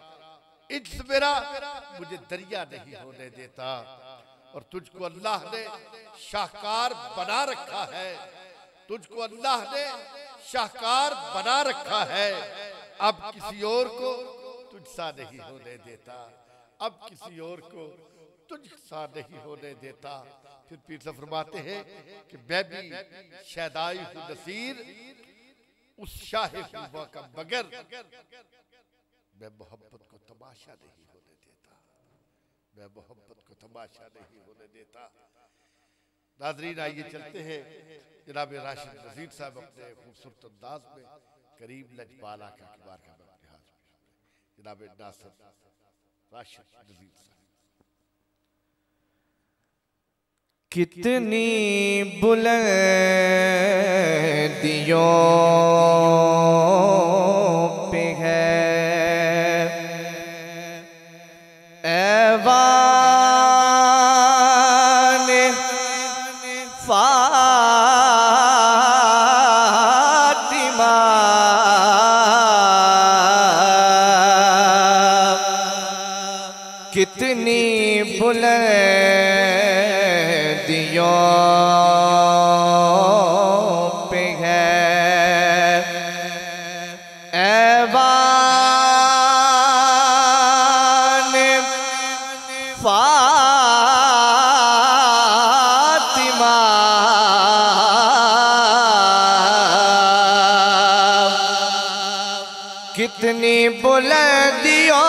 इज्ज मेरा मुझे दरिया नहीं होने देता। और तुझको अल्लाह ने शाहकार बना रखा है, तुझको अल्लाह ने शाहकार बना रखा है, अब किसी और को तुझसा नहीं होने देता, अब किसी और को तुझसा नहीं होने देता। फिर पीर साहब फरमाते हैं कि मैं भी शहदाई हूं नसीर उस शाह खूबा का, मगर मैं मोहब्बत को तमाशा नहीं होने देता, मैं मोहब्बत को तमाशा नहीं होने देता। नाज़रीन, आइए चलते हैं जनाब राशिद नज़ीर साहब अपने खूबसूरत अंदाज में करीम लजपाला का किबार का लिहाज जनाब नासिर राशिद नज़ीर साहब। कितनी बुलंदियों पे है ऐवान फातिमा, कितनी बुलंदियों पे है ऐवान फातिमा, कितनी बुलंदियों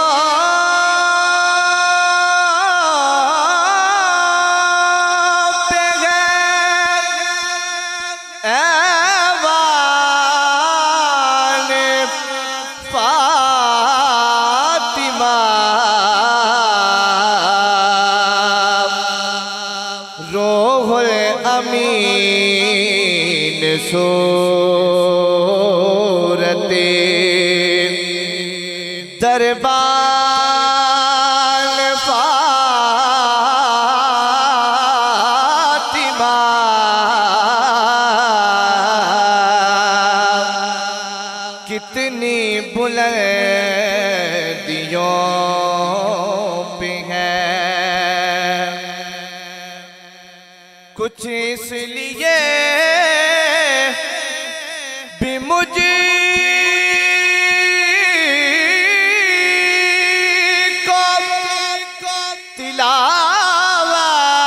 सूरते दरबार फातिमा, कितनी बुलंदियों पे है। कुछ इसलिए भी मुझे को तिलावत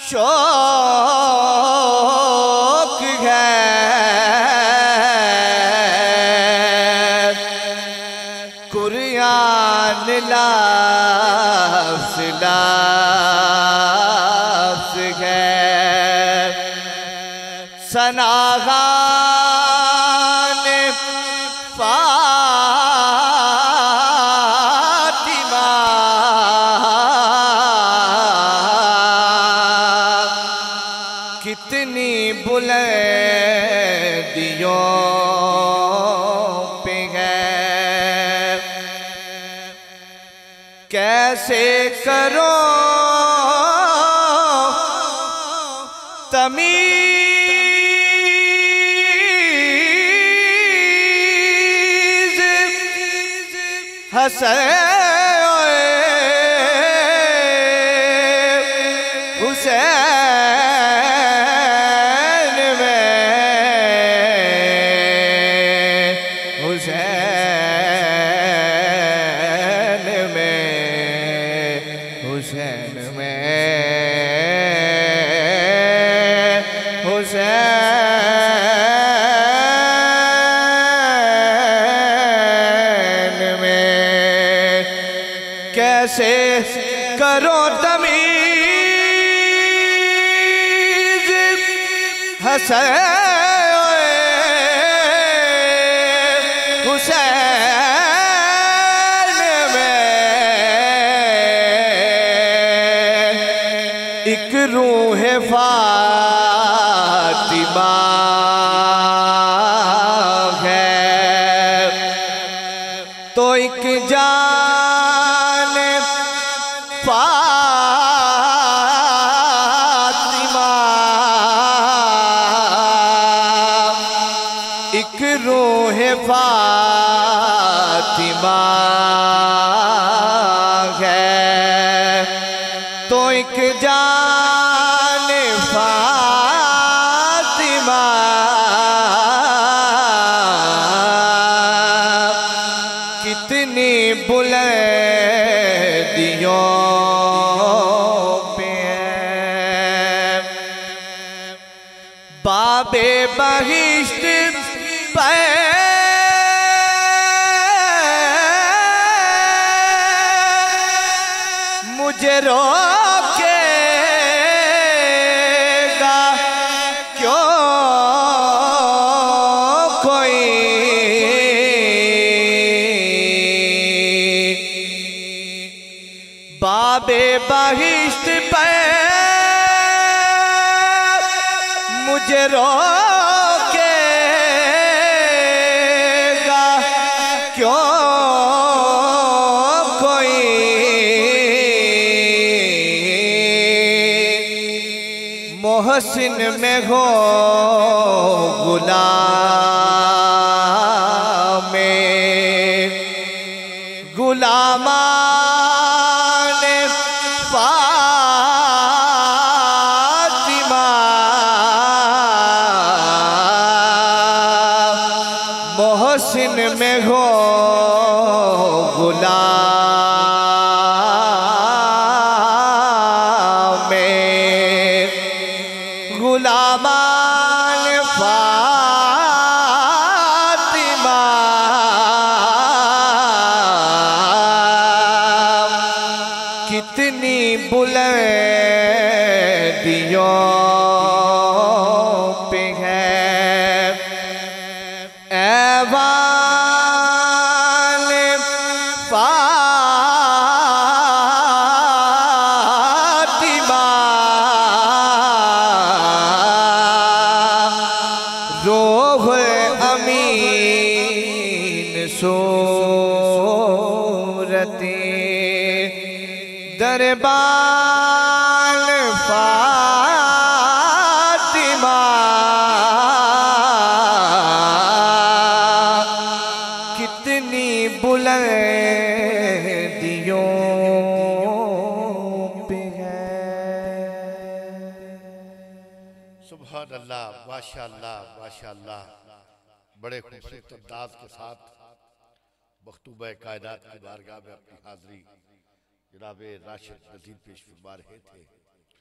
शौक है कुरान लफ्ज़ लफ्ज़ है सनागान फातिमा कितनी बुलंदियों पे है कैसे करो तमीज़ हसन हुसैन में हुसैन में हुसैन में हुसैन में कैसे करो तमीज़ हसन हुसैन में एक रूह फातिमा है तो एक जान फातिमा एक रूह फातिमा है तो एक जान फातिमा कितनी बुलंदियों पे है बाबे बहिश्त पे मुझे रोकेगा क्यों कोई बाबे बहिश्त पे मुझे रोकेगा क्यों कोई मोहसिन में हो गुलाम में गुलामान फातिमा मोहसिन में हो गुलाम में गुलामान फातिमा कितनी बुलंदियों पे है ऐवान फातिमा रोह अमीन सूरते दरबार फातिमा कितनी बुलंदियों पे है सुभान अल्लाह माशाअल्लाह माशाअल्लाह बड़े खूबसूरत अंदाज के साथ मखतूबा कायनात की बारगाह में अपनी हाजिरी जनाब राशिद नज़ीर पेश फरमा रहे थे।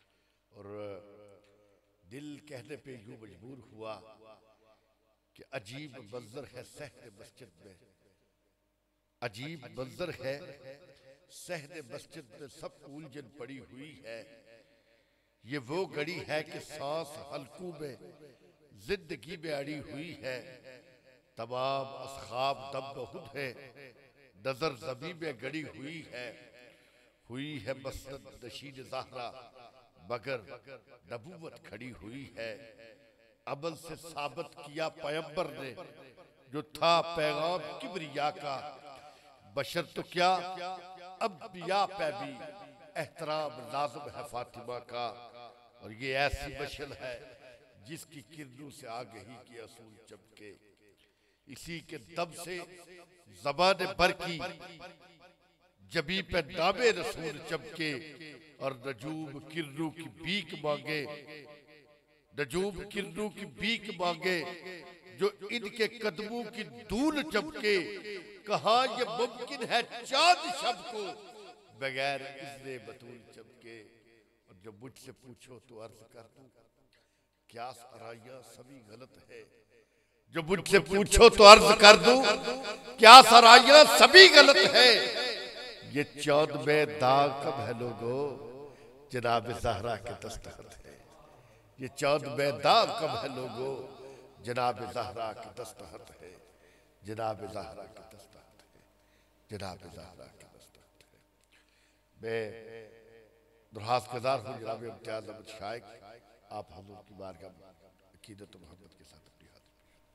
और दिल कहने पे यूं मजबूर हुआ कि अजीब मंजर है सहन मस्जिद में, अजीब मंजर है सहन मस्जिद में, सब उलझन पड़ी हुई है। ये वो घड़ी है कि सांस हल्कों में जिंदगी में अड़ी हुई है। तमाम असखाब दम बहुद है, नजर जमीन में गड़ी हुई है। हुई है मसनद नशीन ज़हरा, मगर नबूवत खड़ी हुई है। अमल से साबित किया पैगंबर ने जो था पैगाम किबरिया का। बशर तो क्या अंबिया पे भी एहतराम लाज़िम है फातिमा का। और ये ऐसी मशल है जिसकी किरणों से आ गई की असूल चमके। इसी के दम से ज़बान भर की जबी पे नामे रसूल चमके। और नजूम किरणों की भीख मांगे, नजूम किरणों की भीख मांगे जो इनके कदमों की धूल चमके। कहा ये मुमकिन है चांद शब को बगैर इज़्ने बतूल चमके। और जब मुझसे पूछो तो अर्ज कर दूं क्या सराइयां सभी गलत है। जो मुझसे पूछो तो अर्ज कर दूं क्या सराइयां सभी गलत है। ये चांद में दाग कब है लोगो जनाब ज़हरा के दस्तखत है। ये चांद में दाग कब है लोगो जनाब ज़हरा के दस्तखत है। जनाब ज़हरा के दस्तखत है। जनाब ज़हरा के दस्तखत है। मैं दुरास गुज़ार हूँ जनाब इम्तियाज़ अहमद शाइख, आप हुज़ूर की बारगाह में अक़ीदत और मोहब्बत के साथ अपनी हाथ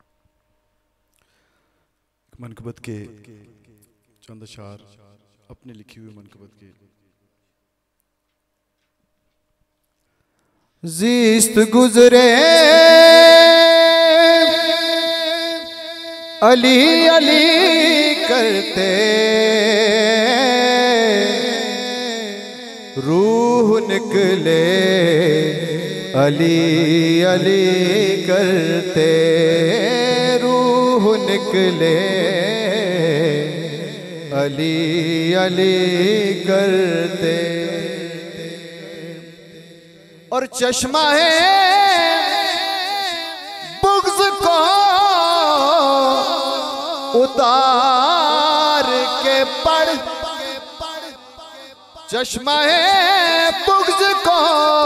मनक़बत के चंद अशार अपने लिखी हुई मनक़बत के। ज़िस्त गुज़रे अली अली करते, रूह निकले अली अली करते, रूह निकले अली अली करते। और चश्मा है बुग़्ज़ को उतार के पढ़, चश्मा है बुग़्ज़ को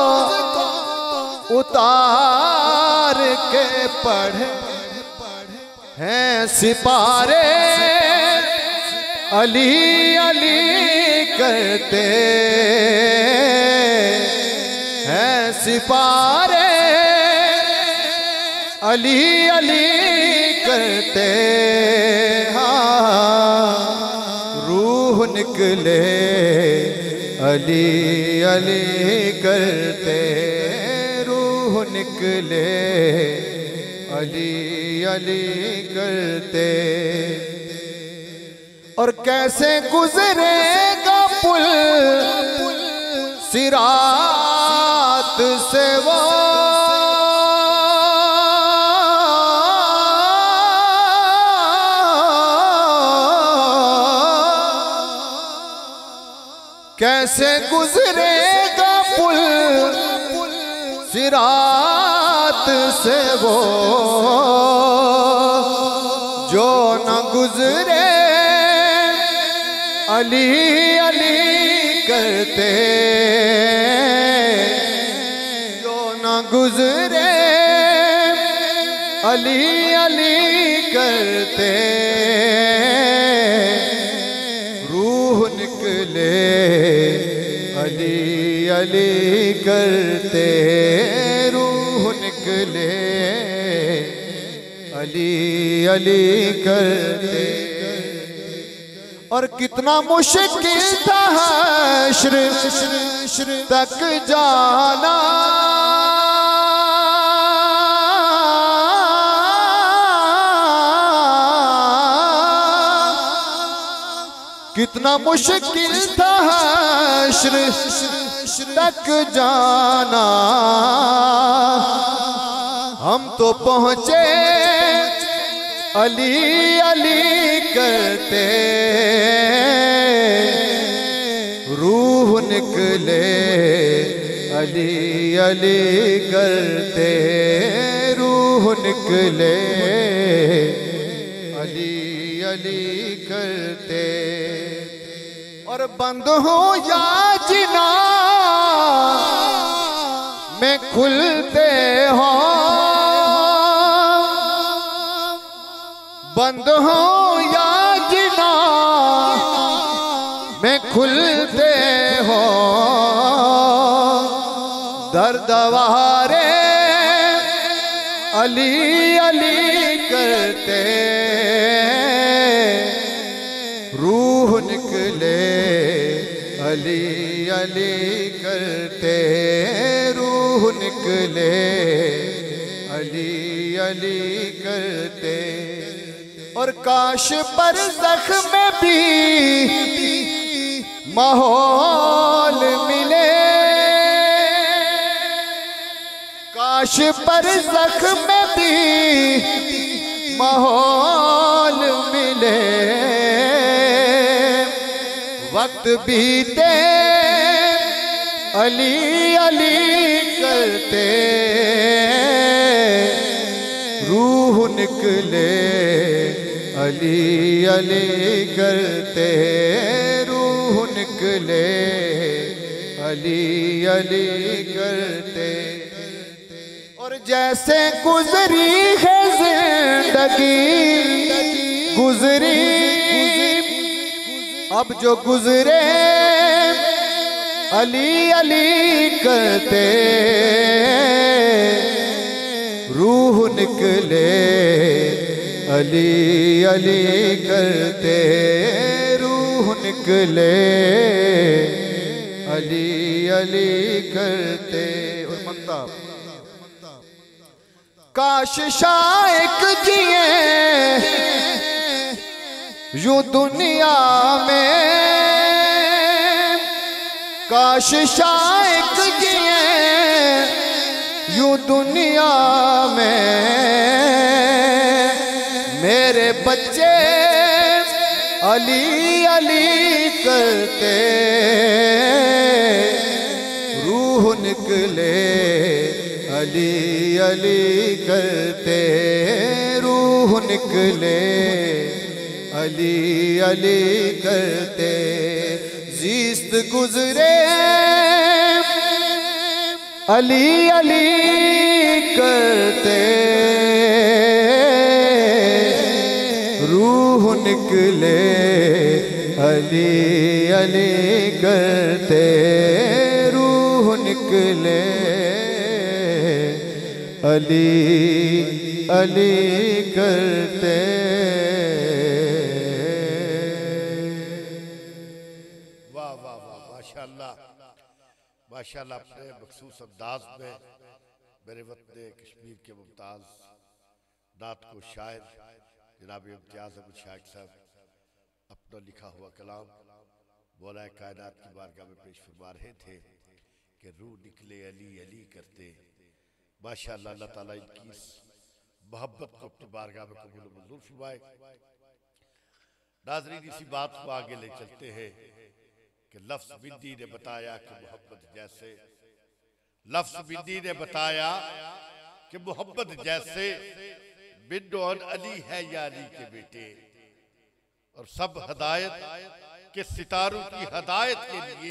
उतार के पढ़। हैं सिपारे अली अली करते, हैं सिपारे अली अली करते। हाँ रूह निकले अली अली करते, रूह निकले अली अली करते। और कैसे गुजरेगा पुल सिरात से वो, कैसे गुजरेगा पुल सिरात से वो, जो न गुजरे अली अली करते, जो न गुजरे अली अली करते। रूह निकले अली अली करते, रूह निकले अली अली करते। और कितना मुश्किल था हश्र तक जाना, कितना मुश्किल था हश्र तक जाना। हम तो पहुँचे अली अली करते, रूह निकले अली अली करते रूह निकले, अली अली करते। और बंद हो या जिना में खुलते हो, बंद हो या जिना में खुलते हो, दर्द वारे अली अली करते रूह निकले, अली अली करते रूह निकले, अली अली करते। और काश पर जख्म में भी माहौल मिले, काश पर जख्म में भी माहौल मिले, वक्त बीते अली अली करते रूह निकले, अली अली करते रूह निकले, अली अली करते। और जैसे गुजरी है जिंदगी गुजरी, अब जो गुजरे अली अली करते रूह निकले, अली अली करते रूह निकले, अली अली करते। और मनता काश शायक जिए यूं दुनिया में, काश शायक जिए यूं दुनिया में, मेरे बच्चे अली अली करते रूह निकले, अली अली करते रूह निकले, अली अली करते। जीस्त गुजरे अली अली करते रूह निकले, अली अली करते रूह निकले, अली अली करते। वाह वाह वाह, माशाअल्लाह माशाअल्लाह। अपने मखसूस अंदाज में मेरे वतन कश्मीर के मुमताज नात को शायर जनाब इम्तियाज अहमद शाइख साहब अपना लिखा हुआ कलाम मौला कायनात की बारगाह में पेश फरमा रहे थे कि रूह निकले अली अली करते। माशाअल्लाह, अल्लाह ताला इनकी मोहब्बत को अपनी बारगाह में कबूल मंजूर फरमाए। नाज़रीन, इसी बात को आगे ले चलते हैं कि लफ्ज़ बिंदी ने बताया कि मोहब्बत जैसे, लफ्ज़ बिंदी ने बताया कि मोहब्बत जैसे बिन और अली है या अली के बेटे, और सब हदायत के सितारों की हदायत के लिए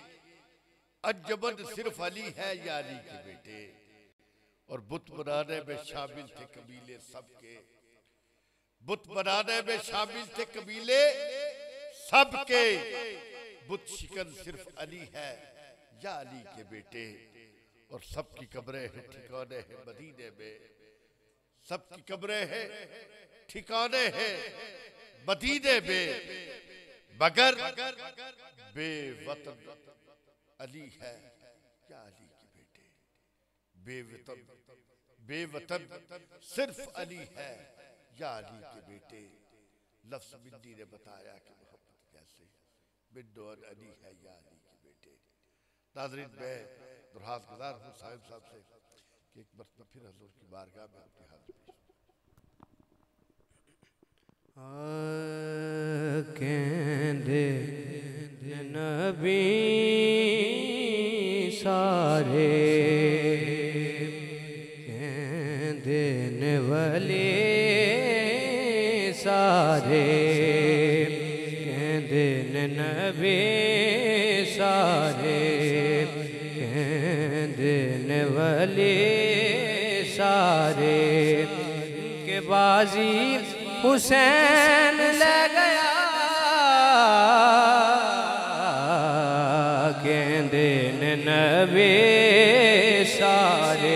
अजमन सिर्फ अली है या अली के बेटे। और बुत बनाने में शामिल थे कबीले सबके, बुत बनाने में शामिल थे कबीले सबके, बुत शिकन सिर्फ अली है या अली के बेटे। और सबकी कब्रें हैं ठिकाने हैं मदीने में, सबकी कब्रें हैं ठिकाने हैं मदीने में, मगर बेवतन अली है या अली के बेटे। बेवतन बेवतन सिर्फ अली है या अली के बेटे। लफ्ज़ बिंदी ने बताया कि मोहब्बत जैसे बिन और अली है या अली के बेटे। नाज़रीन, मैं दुर्हास गुज़ार हूँ साहिब साहब से कि एक मरतबा फिर हज़ूर की बारगाह में अपनी हाज़िरी कहंदे नबी सारे देने वाले सारे कहते नबी सारे कहते वाले सारे के बाजी हुसैन ले गया कहते नबी सारे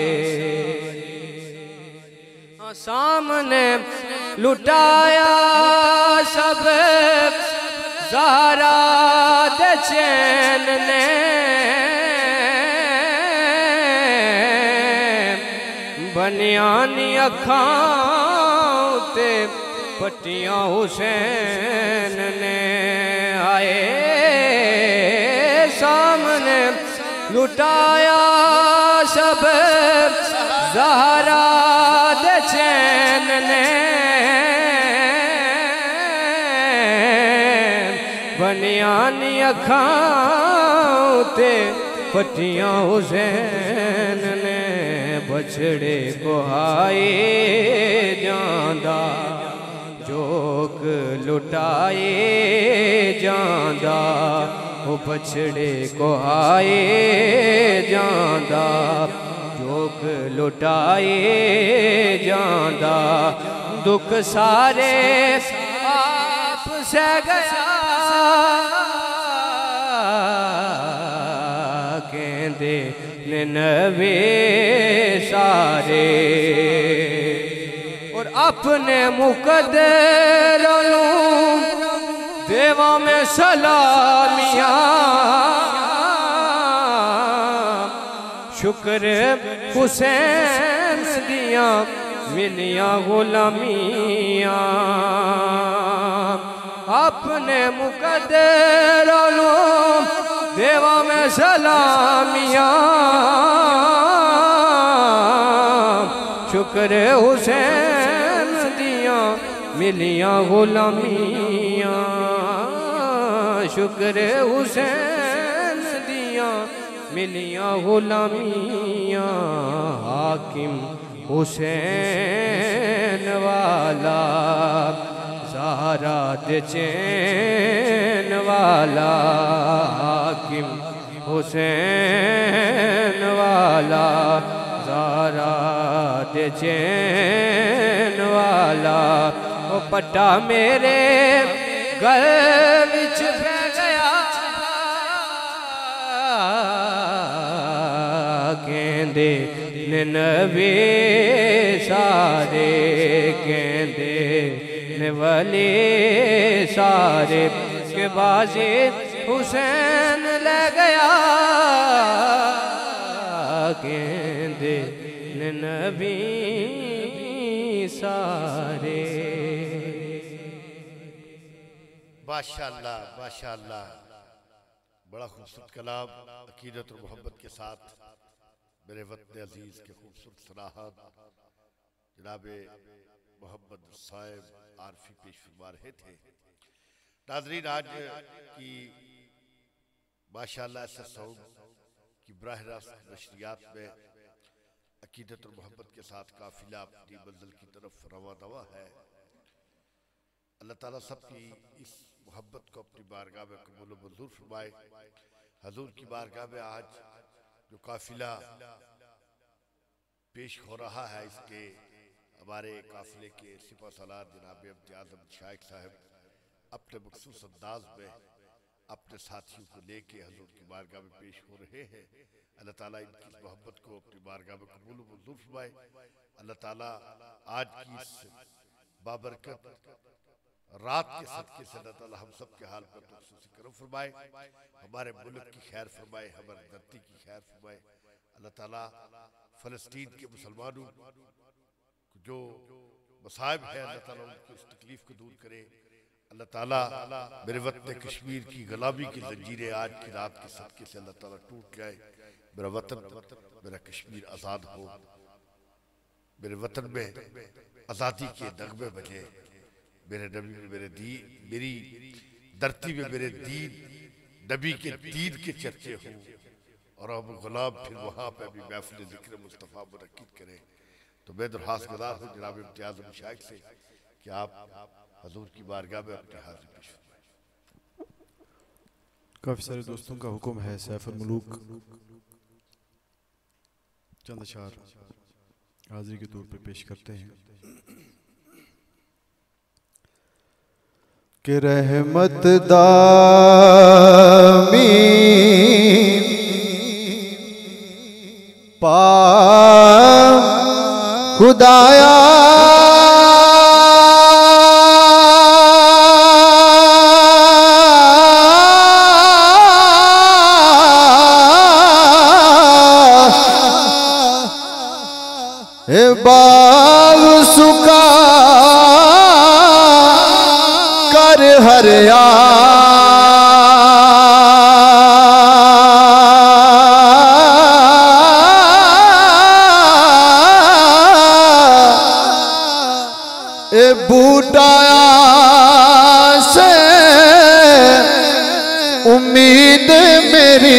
सामने लुटाया सब ज़हरा दे चैन ने बनियानी अखां ते पट्टियां हुसैन ने आए सामने लुटाया सब ज़हरा दे चैन ने बनियानी अखां ते पट्टियां हुसैन ने बछड़े को आए जांदा जोक लुटाए जांदा वो बछड़े को आए जांदा जोक लुटाए जांदा दुख सारे आप से गया कहते नबी सारे और अपने मुकद्दर देवा में सलामियाँ शुक्र हुसैन दिया मिलिया गुलामियाँ अपने मुकद्दर देवा में सलामियाँ शुक्र हुसैन दिया मिलिया गुलामियाँ शुक्र हुसैन दिया मिलिया गुलामियाँ हाकिम हुसैन वाला ज़हरा दे चैन वाला हाकिम हुसैन वाला ज़हरा दे चैन वाला वो पट्टा मेरे गल विच पै गया कहते नबी सारे कहते वाले सारे के बाजे हुसैन ले गया कहते नबी सारे। माशाअल्लाह माशाअल्लाह, बड़ा खूबसूरत कलाम अकीदत और मोहब्बत के साथ मेरे वतन अजीज के खूबसूरत सलाहत जनाब मोहम्मद साहिब आरफी पेश फरमा रहे थे। नाज़रीन, आज की माशाअल्लाह ऐसा सौद की बराह रास्त नशरियात में अकीदत और मोहब्बत के साथ काफिला अपनी मंजिल की तरफ रवा दवा है। अल्लाह ताला सबकी इस मोहब्बत को अपनी बारगाह में कबूल व मंजूर फरमाए। हजूर की बारगाह में आज जो काफिला पेश हो रहा है, इसके हमारे काफिले के सिपा सलार जनाब इम्तियाज अहमद शाइख साहब अपने मखसूस अंदाज में अपने साथियों को लेके हजूर की बारगाह में पेश हो रहे हैं। अल्लाह ताला इनकी मोहब्बत को अपनी बारगाह में कबूल व मंजूर फरमाए। अल्लाह ताला आज की इस बाबरकत रात के सदके से अल्लाह ताला हम सब के हाल पर खुसूसी करम फरमाए, हमारे मुल्क की खैर फरमाए, हमारी धरती की खैर फरमाए। अल्लाह ताला फ़लस्तीन के मुसलमानों जो मसाइब है अल्लाह ताला उनको इस तकलीफ को दूर करे। अल्लाह ताला मेरे वतन कश्मीर की गुलामी की जंजीरें आज की रात के सदके से अल्लाह ताला टूट जाए। मेरा वतन मेरा कश्मीर आज़ाद हो, मेरे वतन में आज़ादी के नगमे बजे, मेरे नबी में मेरे दी मेरी धरती में मेरे दीन नबी के दीन के चर्चे हों, और अब गुलाब फिर वहाँ पे भी महफिल ज़िक्र मुस्तफ़ा मुनक्किद करें। तो मैं दरख्वास्त गुज़ार हूँ जनाब इम्तियाज़ मशाइख से कि आप हजूर की बारगाह में अपनी हाजिरी पेश फरमाएं। काफ़ी सारे दोस्तों का हुक्म है सैफुल मुलूक चंद अशार हाजिरी के तौर पे पेश करते हैं कि रहमत दामी पा खुदाया बाग सुखा कर हरिया ए बूटाया से उम्मीद मेरी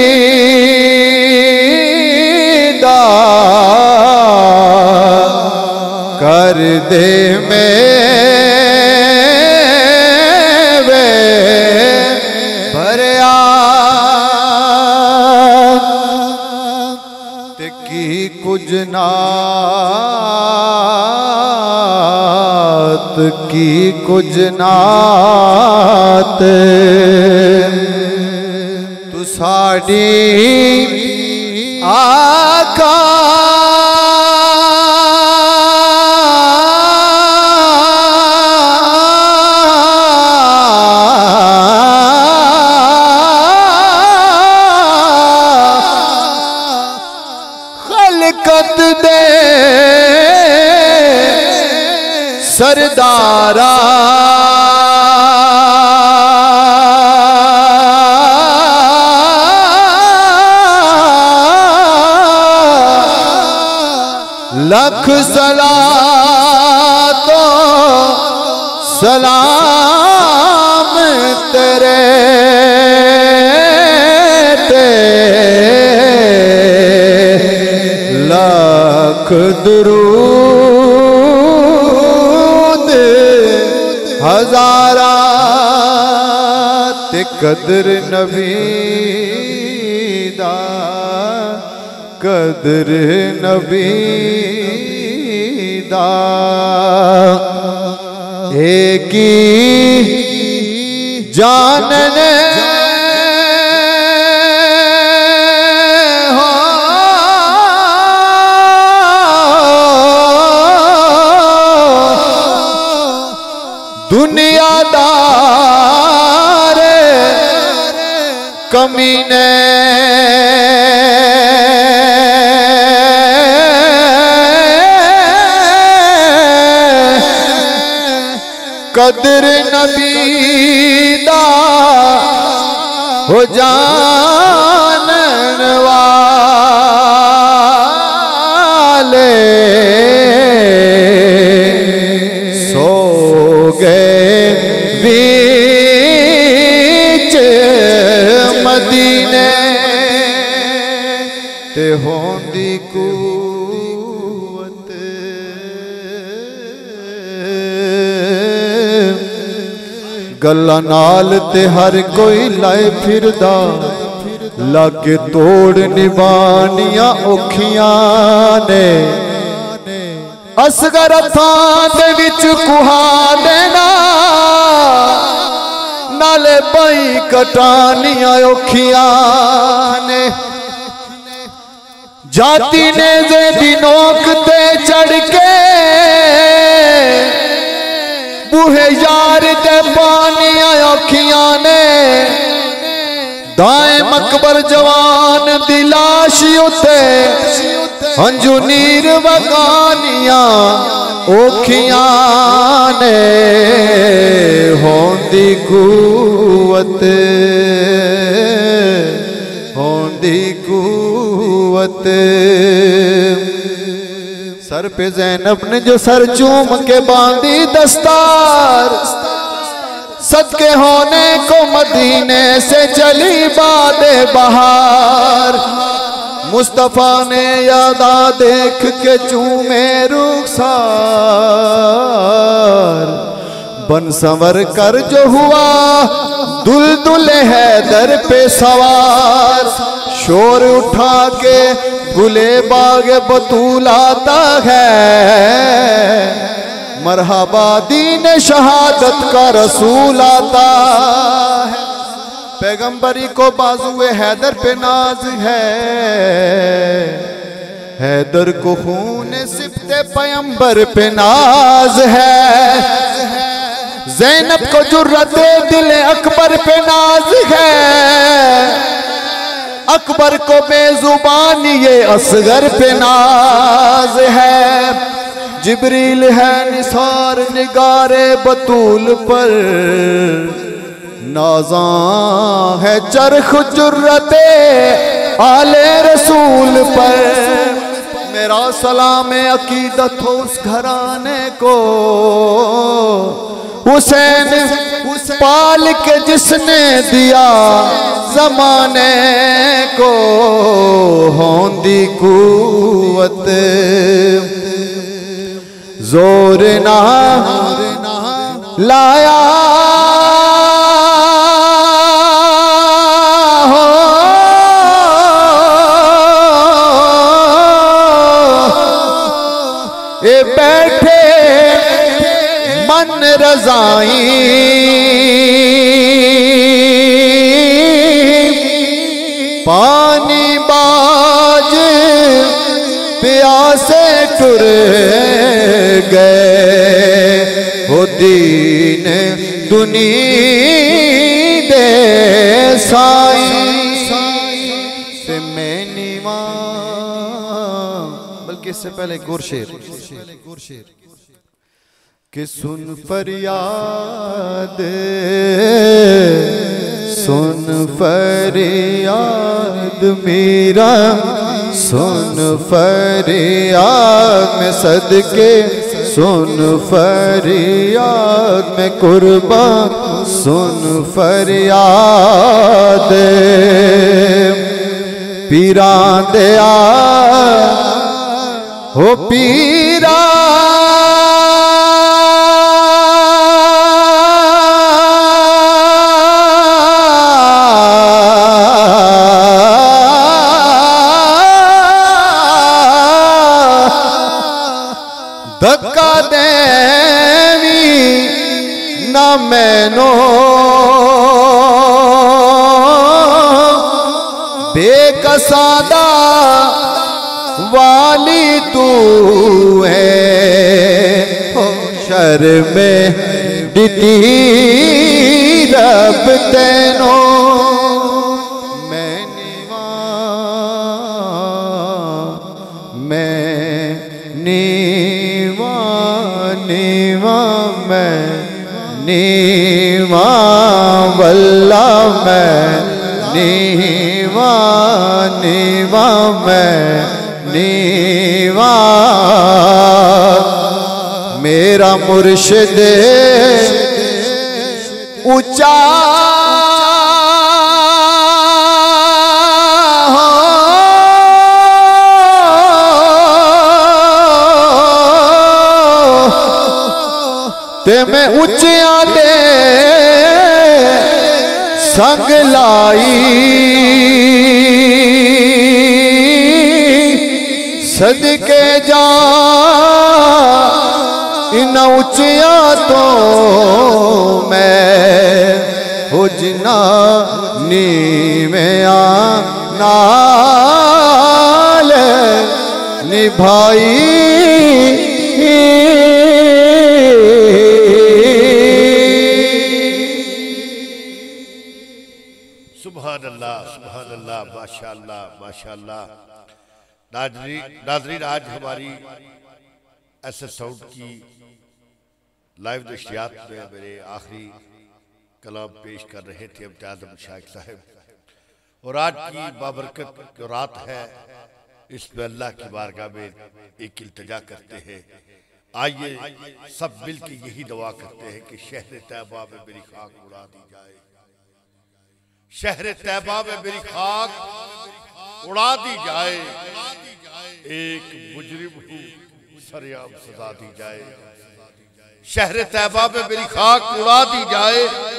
कर दे में वे भरिया ते की कुछ नात की कुछ नात तू साड़ी आका दे सरदारा लख सलाम तो सलाम तेरे ते लख दुरूद हजारा ते कदर नबी दा कदर नबी दा एक ही जानने दुनियादार कमीने कदर नबी दा हो जानन वाले सो गए बीच मदीने ते होंदी कुवत गल्ला नाल ते हर कोई लाए फिरदा लागे तोड़ निभानियां औखियां ने असगर थां दे विच कुहा देना नाले बई कटानियां औखियां ने जाती ने जे दिनोक ते चढ़ के बूहे यार ते पानियां औखियां ने दाएं मकबर जवान दी लाश उते हंजू नीर वगानियां औखियां ने होंदी कुवत होंदी कुवत सर पे ज़ैनब ने जो सर चूम के बांधी दस्तार सदके होने को मदीने से चली बादे बहार मुस्तफ़ा ने यादा देख के चूमे रुखसार, बन संवर कर जो हुआ दुलदुल है दर पे सवार। शोर उठा के गुले बाग बतूल आता है, मरहबा दीन शहादत का रसूल आता है। पैगंबरी को बाजुए हैदर पे नाज है, हैदर को खून सिफ्ते पैगंबर पे नाज है। ज़ैनब को जुर्रते दिल अकबर पे नाज है, अकबर को बेजुबानी ये असगर पे नाज है। जिब्रील है निसार निगारे बतूल पर, नाज़ा है चरख जुर्रते आले रसूल पर। मेरा सलाम अकीदत हो उस घराने को, हुसैन पाल के जिसने दिया जमाने को। होंदी कुवत जोर ना लाया हो, ए बैठे मन रज़ाई, पानी बाज प्यासे टुर गए। हो दीन दुनी दे साई से मैं नीवा, बल्कि इससे पहले गुरशेर कि सुन फरियाद, सुन फरियाद मेरा, सुन फरियाद में सदके, सुन फरियाद में कुर्बान, सुन फरियाद पीरा दया हो पीरा। धक्का देवी ना मैनो बेकसादा वाली तू है। शर्मे दिती रब तेनो मैं नीवा, मैं नीवा नीवा मैं नीवा वल्ला मैं नीवा नीवा मैं नीवा। मेरा मुर्शिद ऊंचा ते मैं उच्चिया दे संग लाई, सदके जा इन उच्चिया तो मैं हो जिना नी में आ नाल निभाई। सुभान अल्लाह, सुभान अल्लाह, माशाअल्लाह, माशाअल्लाह। नाज़रीन, नाज़रीन आज हमारी ऐसे साउंड की लाइव नशियात में मेरे आखिरी कलाम पेश कर रहे थे इम्तियाज़ अहमद शाइख साहब, और आज की बाबरकत जो रात है इसमें अल्लाह की बारगाह में एक इल्तिजा करते हैं। आइए सब मिल के यही दुआ करते हैं कि शहर तैयबा में मेरी खाक उड़ा दी जाए, शहर तैयबा में मेरी खाक उड़ा दी जाए, एक मुजरिम हूँ सरेआम सजा दी जाए। शहर तैबा में मेरी खाक उड़ा दी जाए,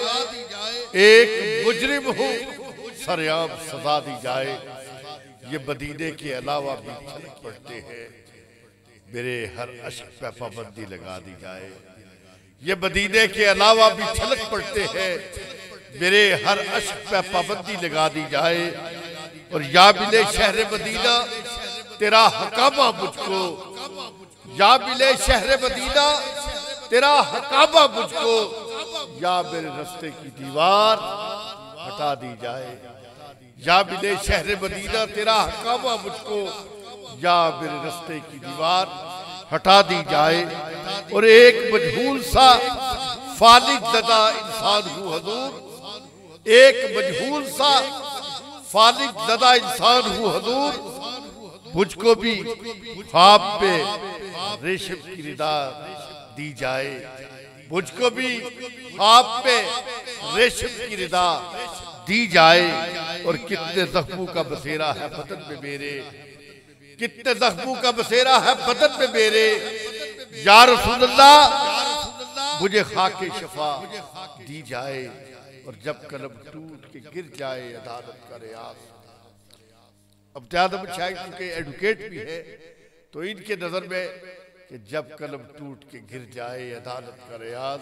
एक मुजरिम हूँ सरेआम सजा दी जाए। ये मदीने के अलावा भी छलक पड़ते हैं, मेरे हर अश्क पे पाबंदी लगा दी जाए। ये मदीने के अलावा भी छलक पड़ते हैं, मेरे हर अश्क पे पाबंदी लगा दी जाए। और या मिले शहर मदीना तेरा हकामा मुझको, या मिले शहर मदीना तेरा हकामा मुझको, या मेरे रास्ते की दीवार हटा दी जाए। या मिले शहर मदीना तेरा हकामा मुझको, या मेरे रास्ते की दीवार हटा दी जाए। और एक मजहूल सा फालिक ज़दा इंसान हूँ हजूर, एक मजहूल सा फालिक ज़दा इंसान हूँ हजूर, मुझको भी ख्वाब पे रेशम की रिदा दी जाए। मुझको भी ख्वाब पे रेशम की रिदा दी जाए। और कितने जख्मों का बसेरा है बदन में मेरे, कितने जख्मों का बसेरा है बदन में मेरे। या रसूल अल्लाह मुझे खाके शफा दी जाए। और जब कलम टूट के गिर जाए अदालत का रियाज। अब ज्यादा शायद क्योंकि एडवोकेट भी है तो इनके नजर में कि जब कलम टूट के गिर जाए अदालत का रियाज,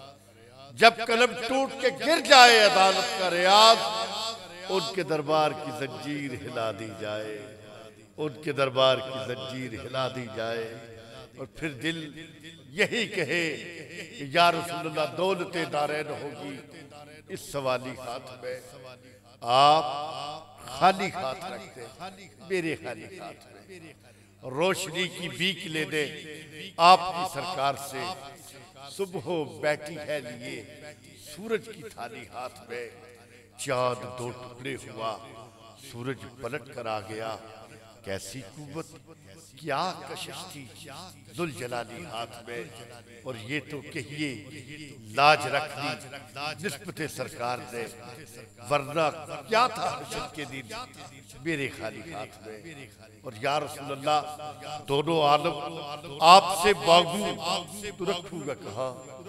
जब कलम टूट के गिर जाए अदालत का रियाज, उनके दरबार की जंजीर हिला दी जाए, उनके दरबार की जंजीर हिला दी जाए। और फिर दिल यही कहे कि या रसूलुल्लाह दौलते दारैन होगी इस सवाली हाथ में, आप खाली हाथ रखते, मेरे खाली हाथ में रोशनी की भीख लेने आपकी सरकार से सुबह बैठी है लिए सूरज की थाली हाथ में। चांद दो टुकड़े हुआ, सूरज पलट कर आ गया, कैसी कुव्वत क्या कशिश थी जुल जलाली हाथ में। और ये तो कहिए लाज रख दी निस्बत सरकार ने, वरना क्या था हशर के दिन मेरे खाली हाथ में। और या रसूल अल्लाह दोनों आलम आपसे मांगू तो रखूंगा कहाँ,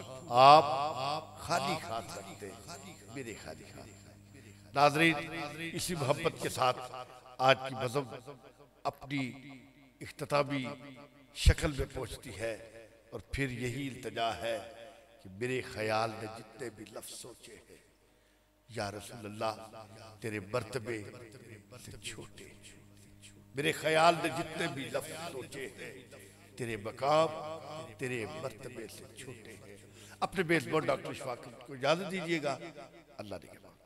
आप खाली हाथ रखते मेरे खाली हाथ। नाज़रीन इसी मोहब्बत के साथ आज की बज़म अपनी इख्तितामी शक्ल में पहुंचती है। और फिर यही इल्तिजा है कि मेरे ख्याल में जितने भी लफ्ज़ सोचे हैं या रसूल अल्लाह तेरे मर्तबे से छोटे, मेरे ख्याल में जितने भी लफ्ज़ सोचे हैं तेरे मकाम तेरे मर्तबे से छोटे हैं। अपने मेज़बान डॉक्टर शफाकत को इजाज़त दीजिएगा। अल्लाह ने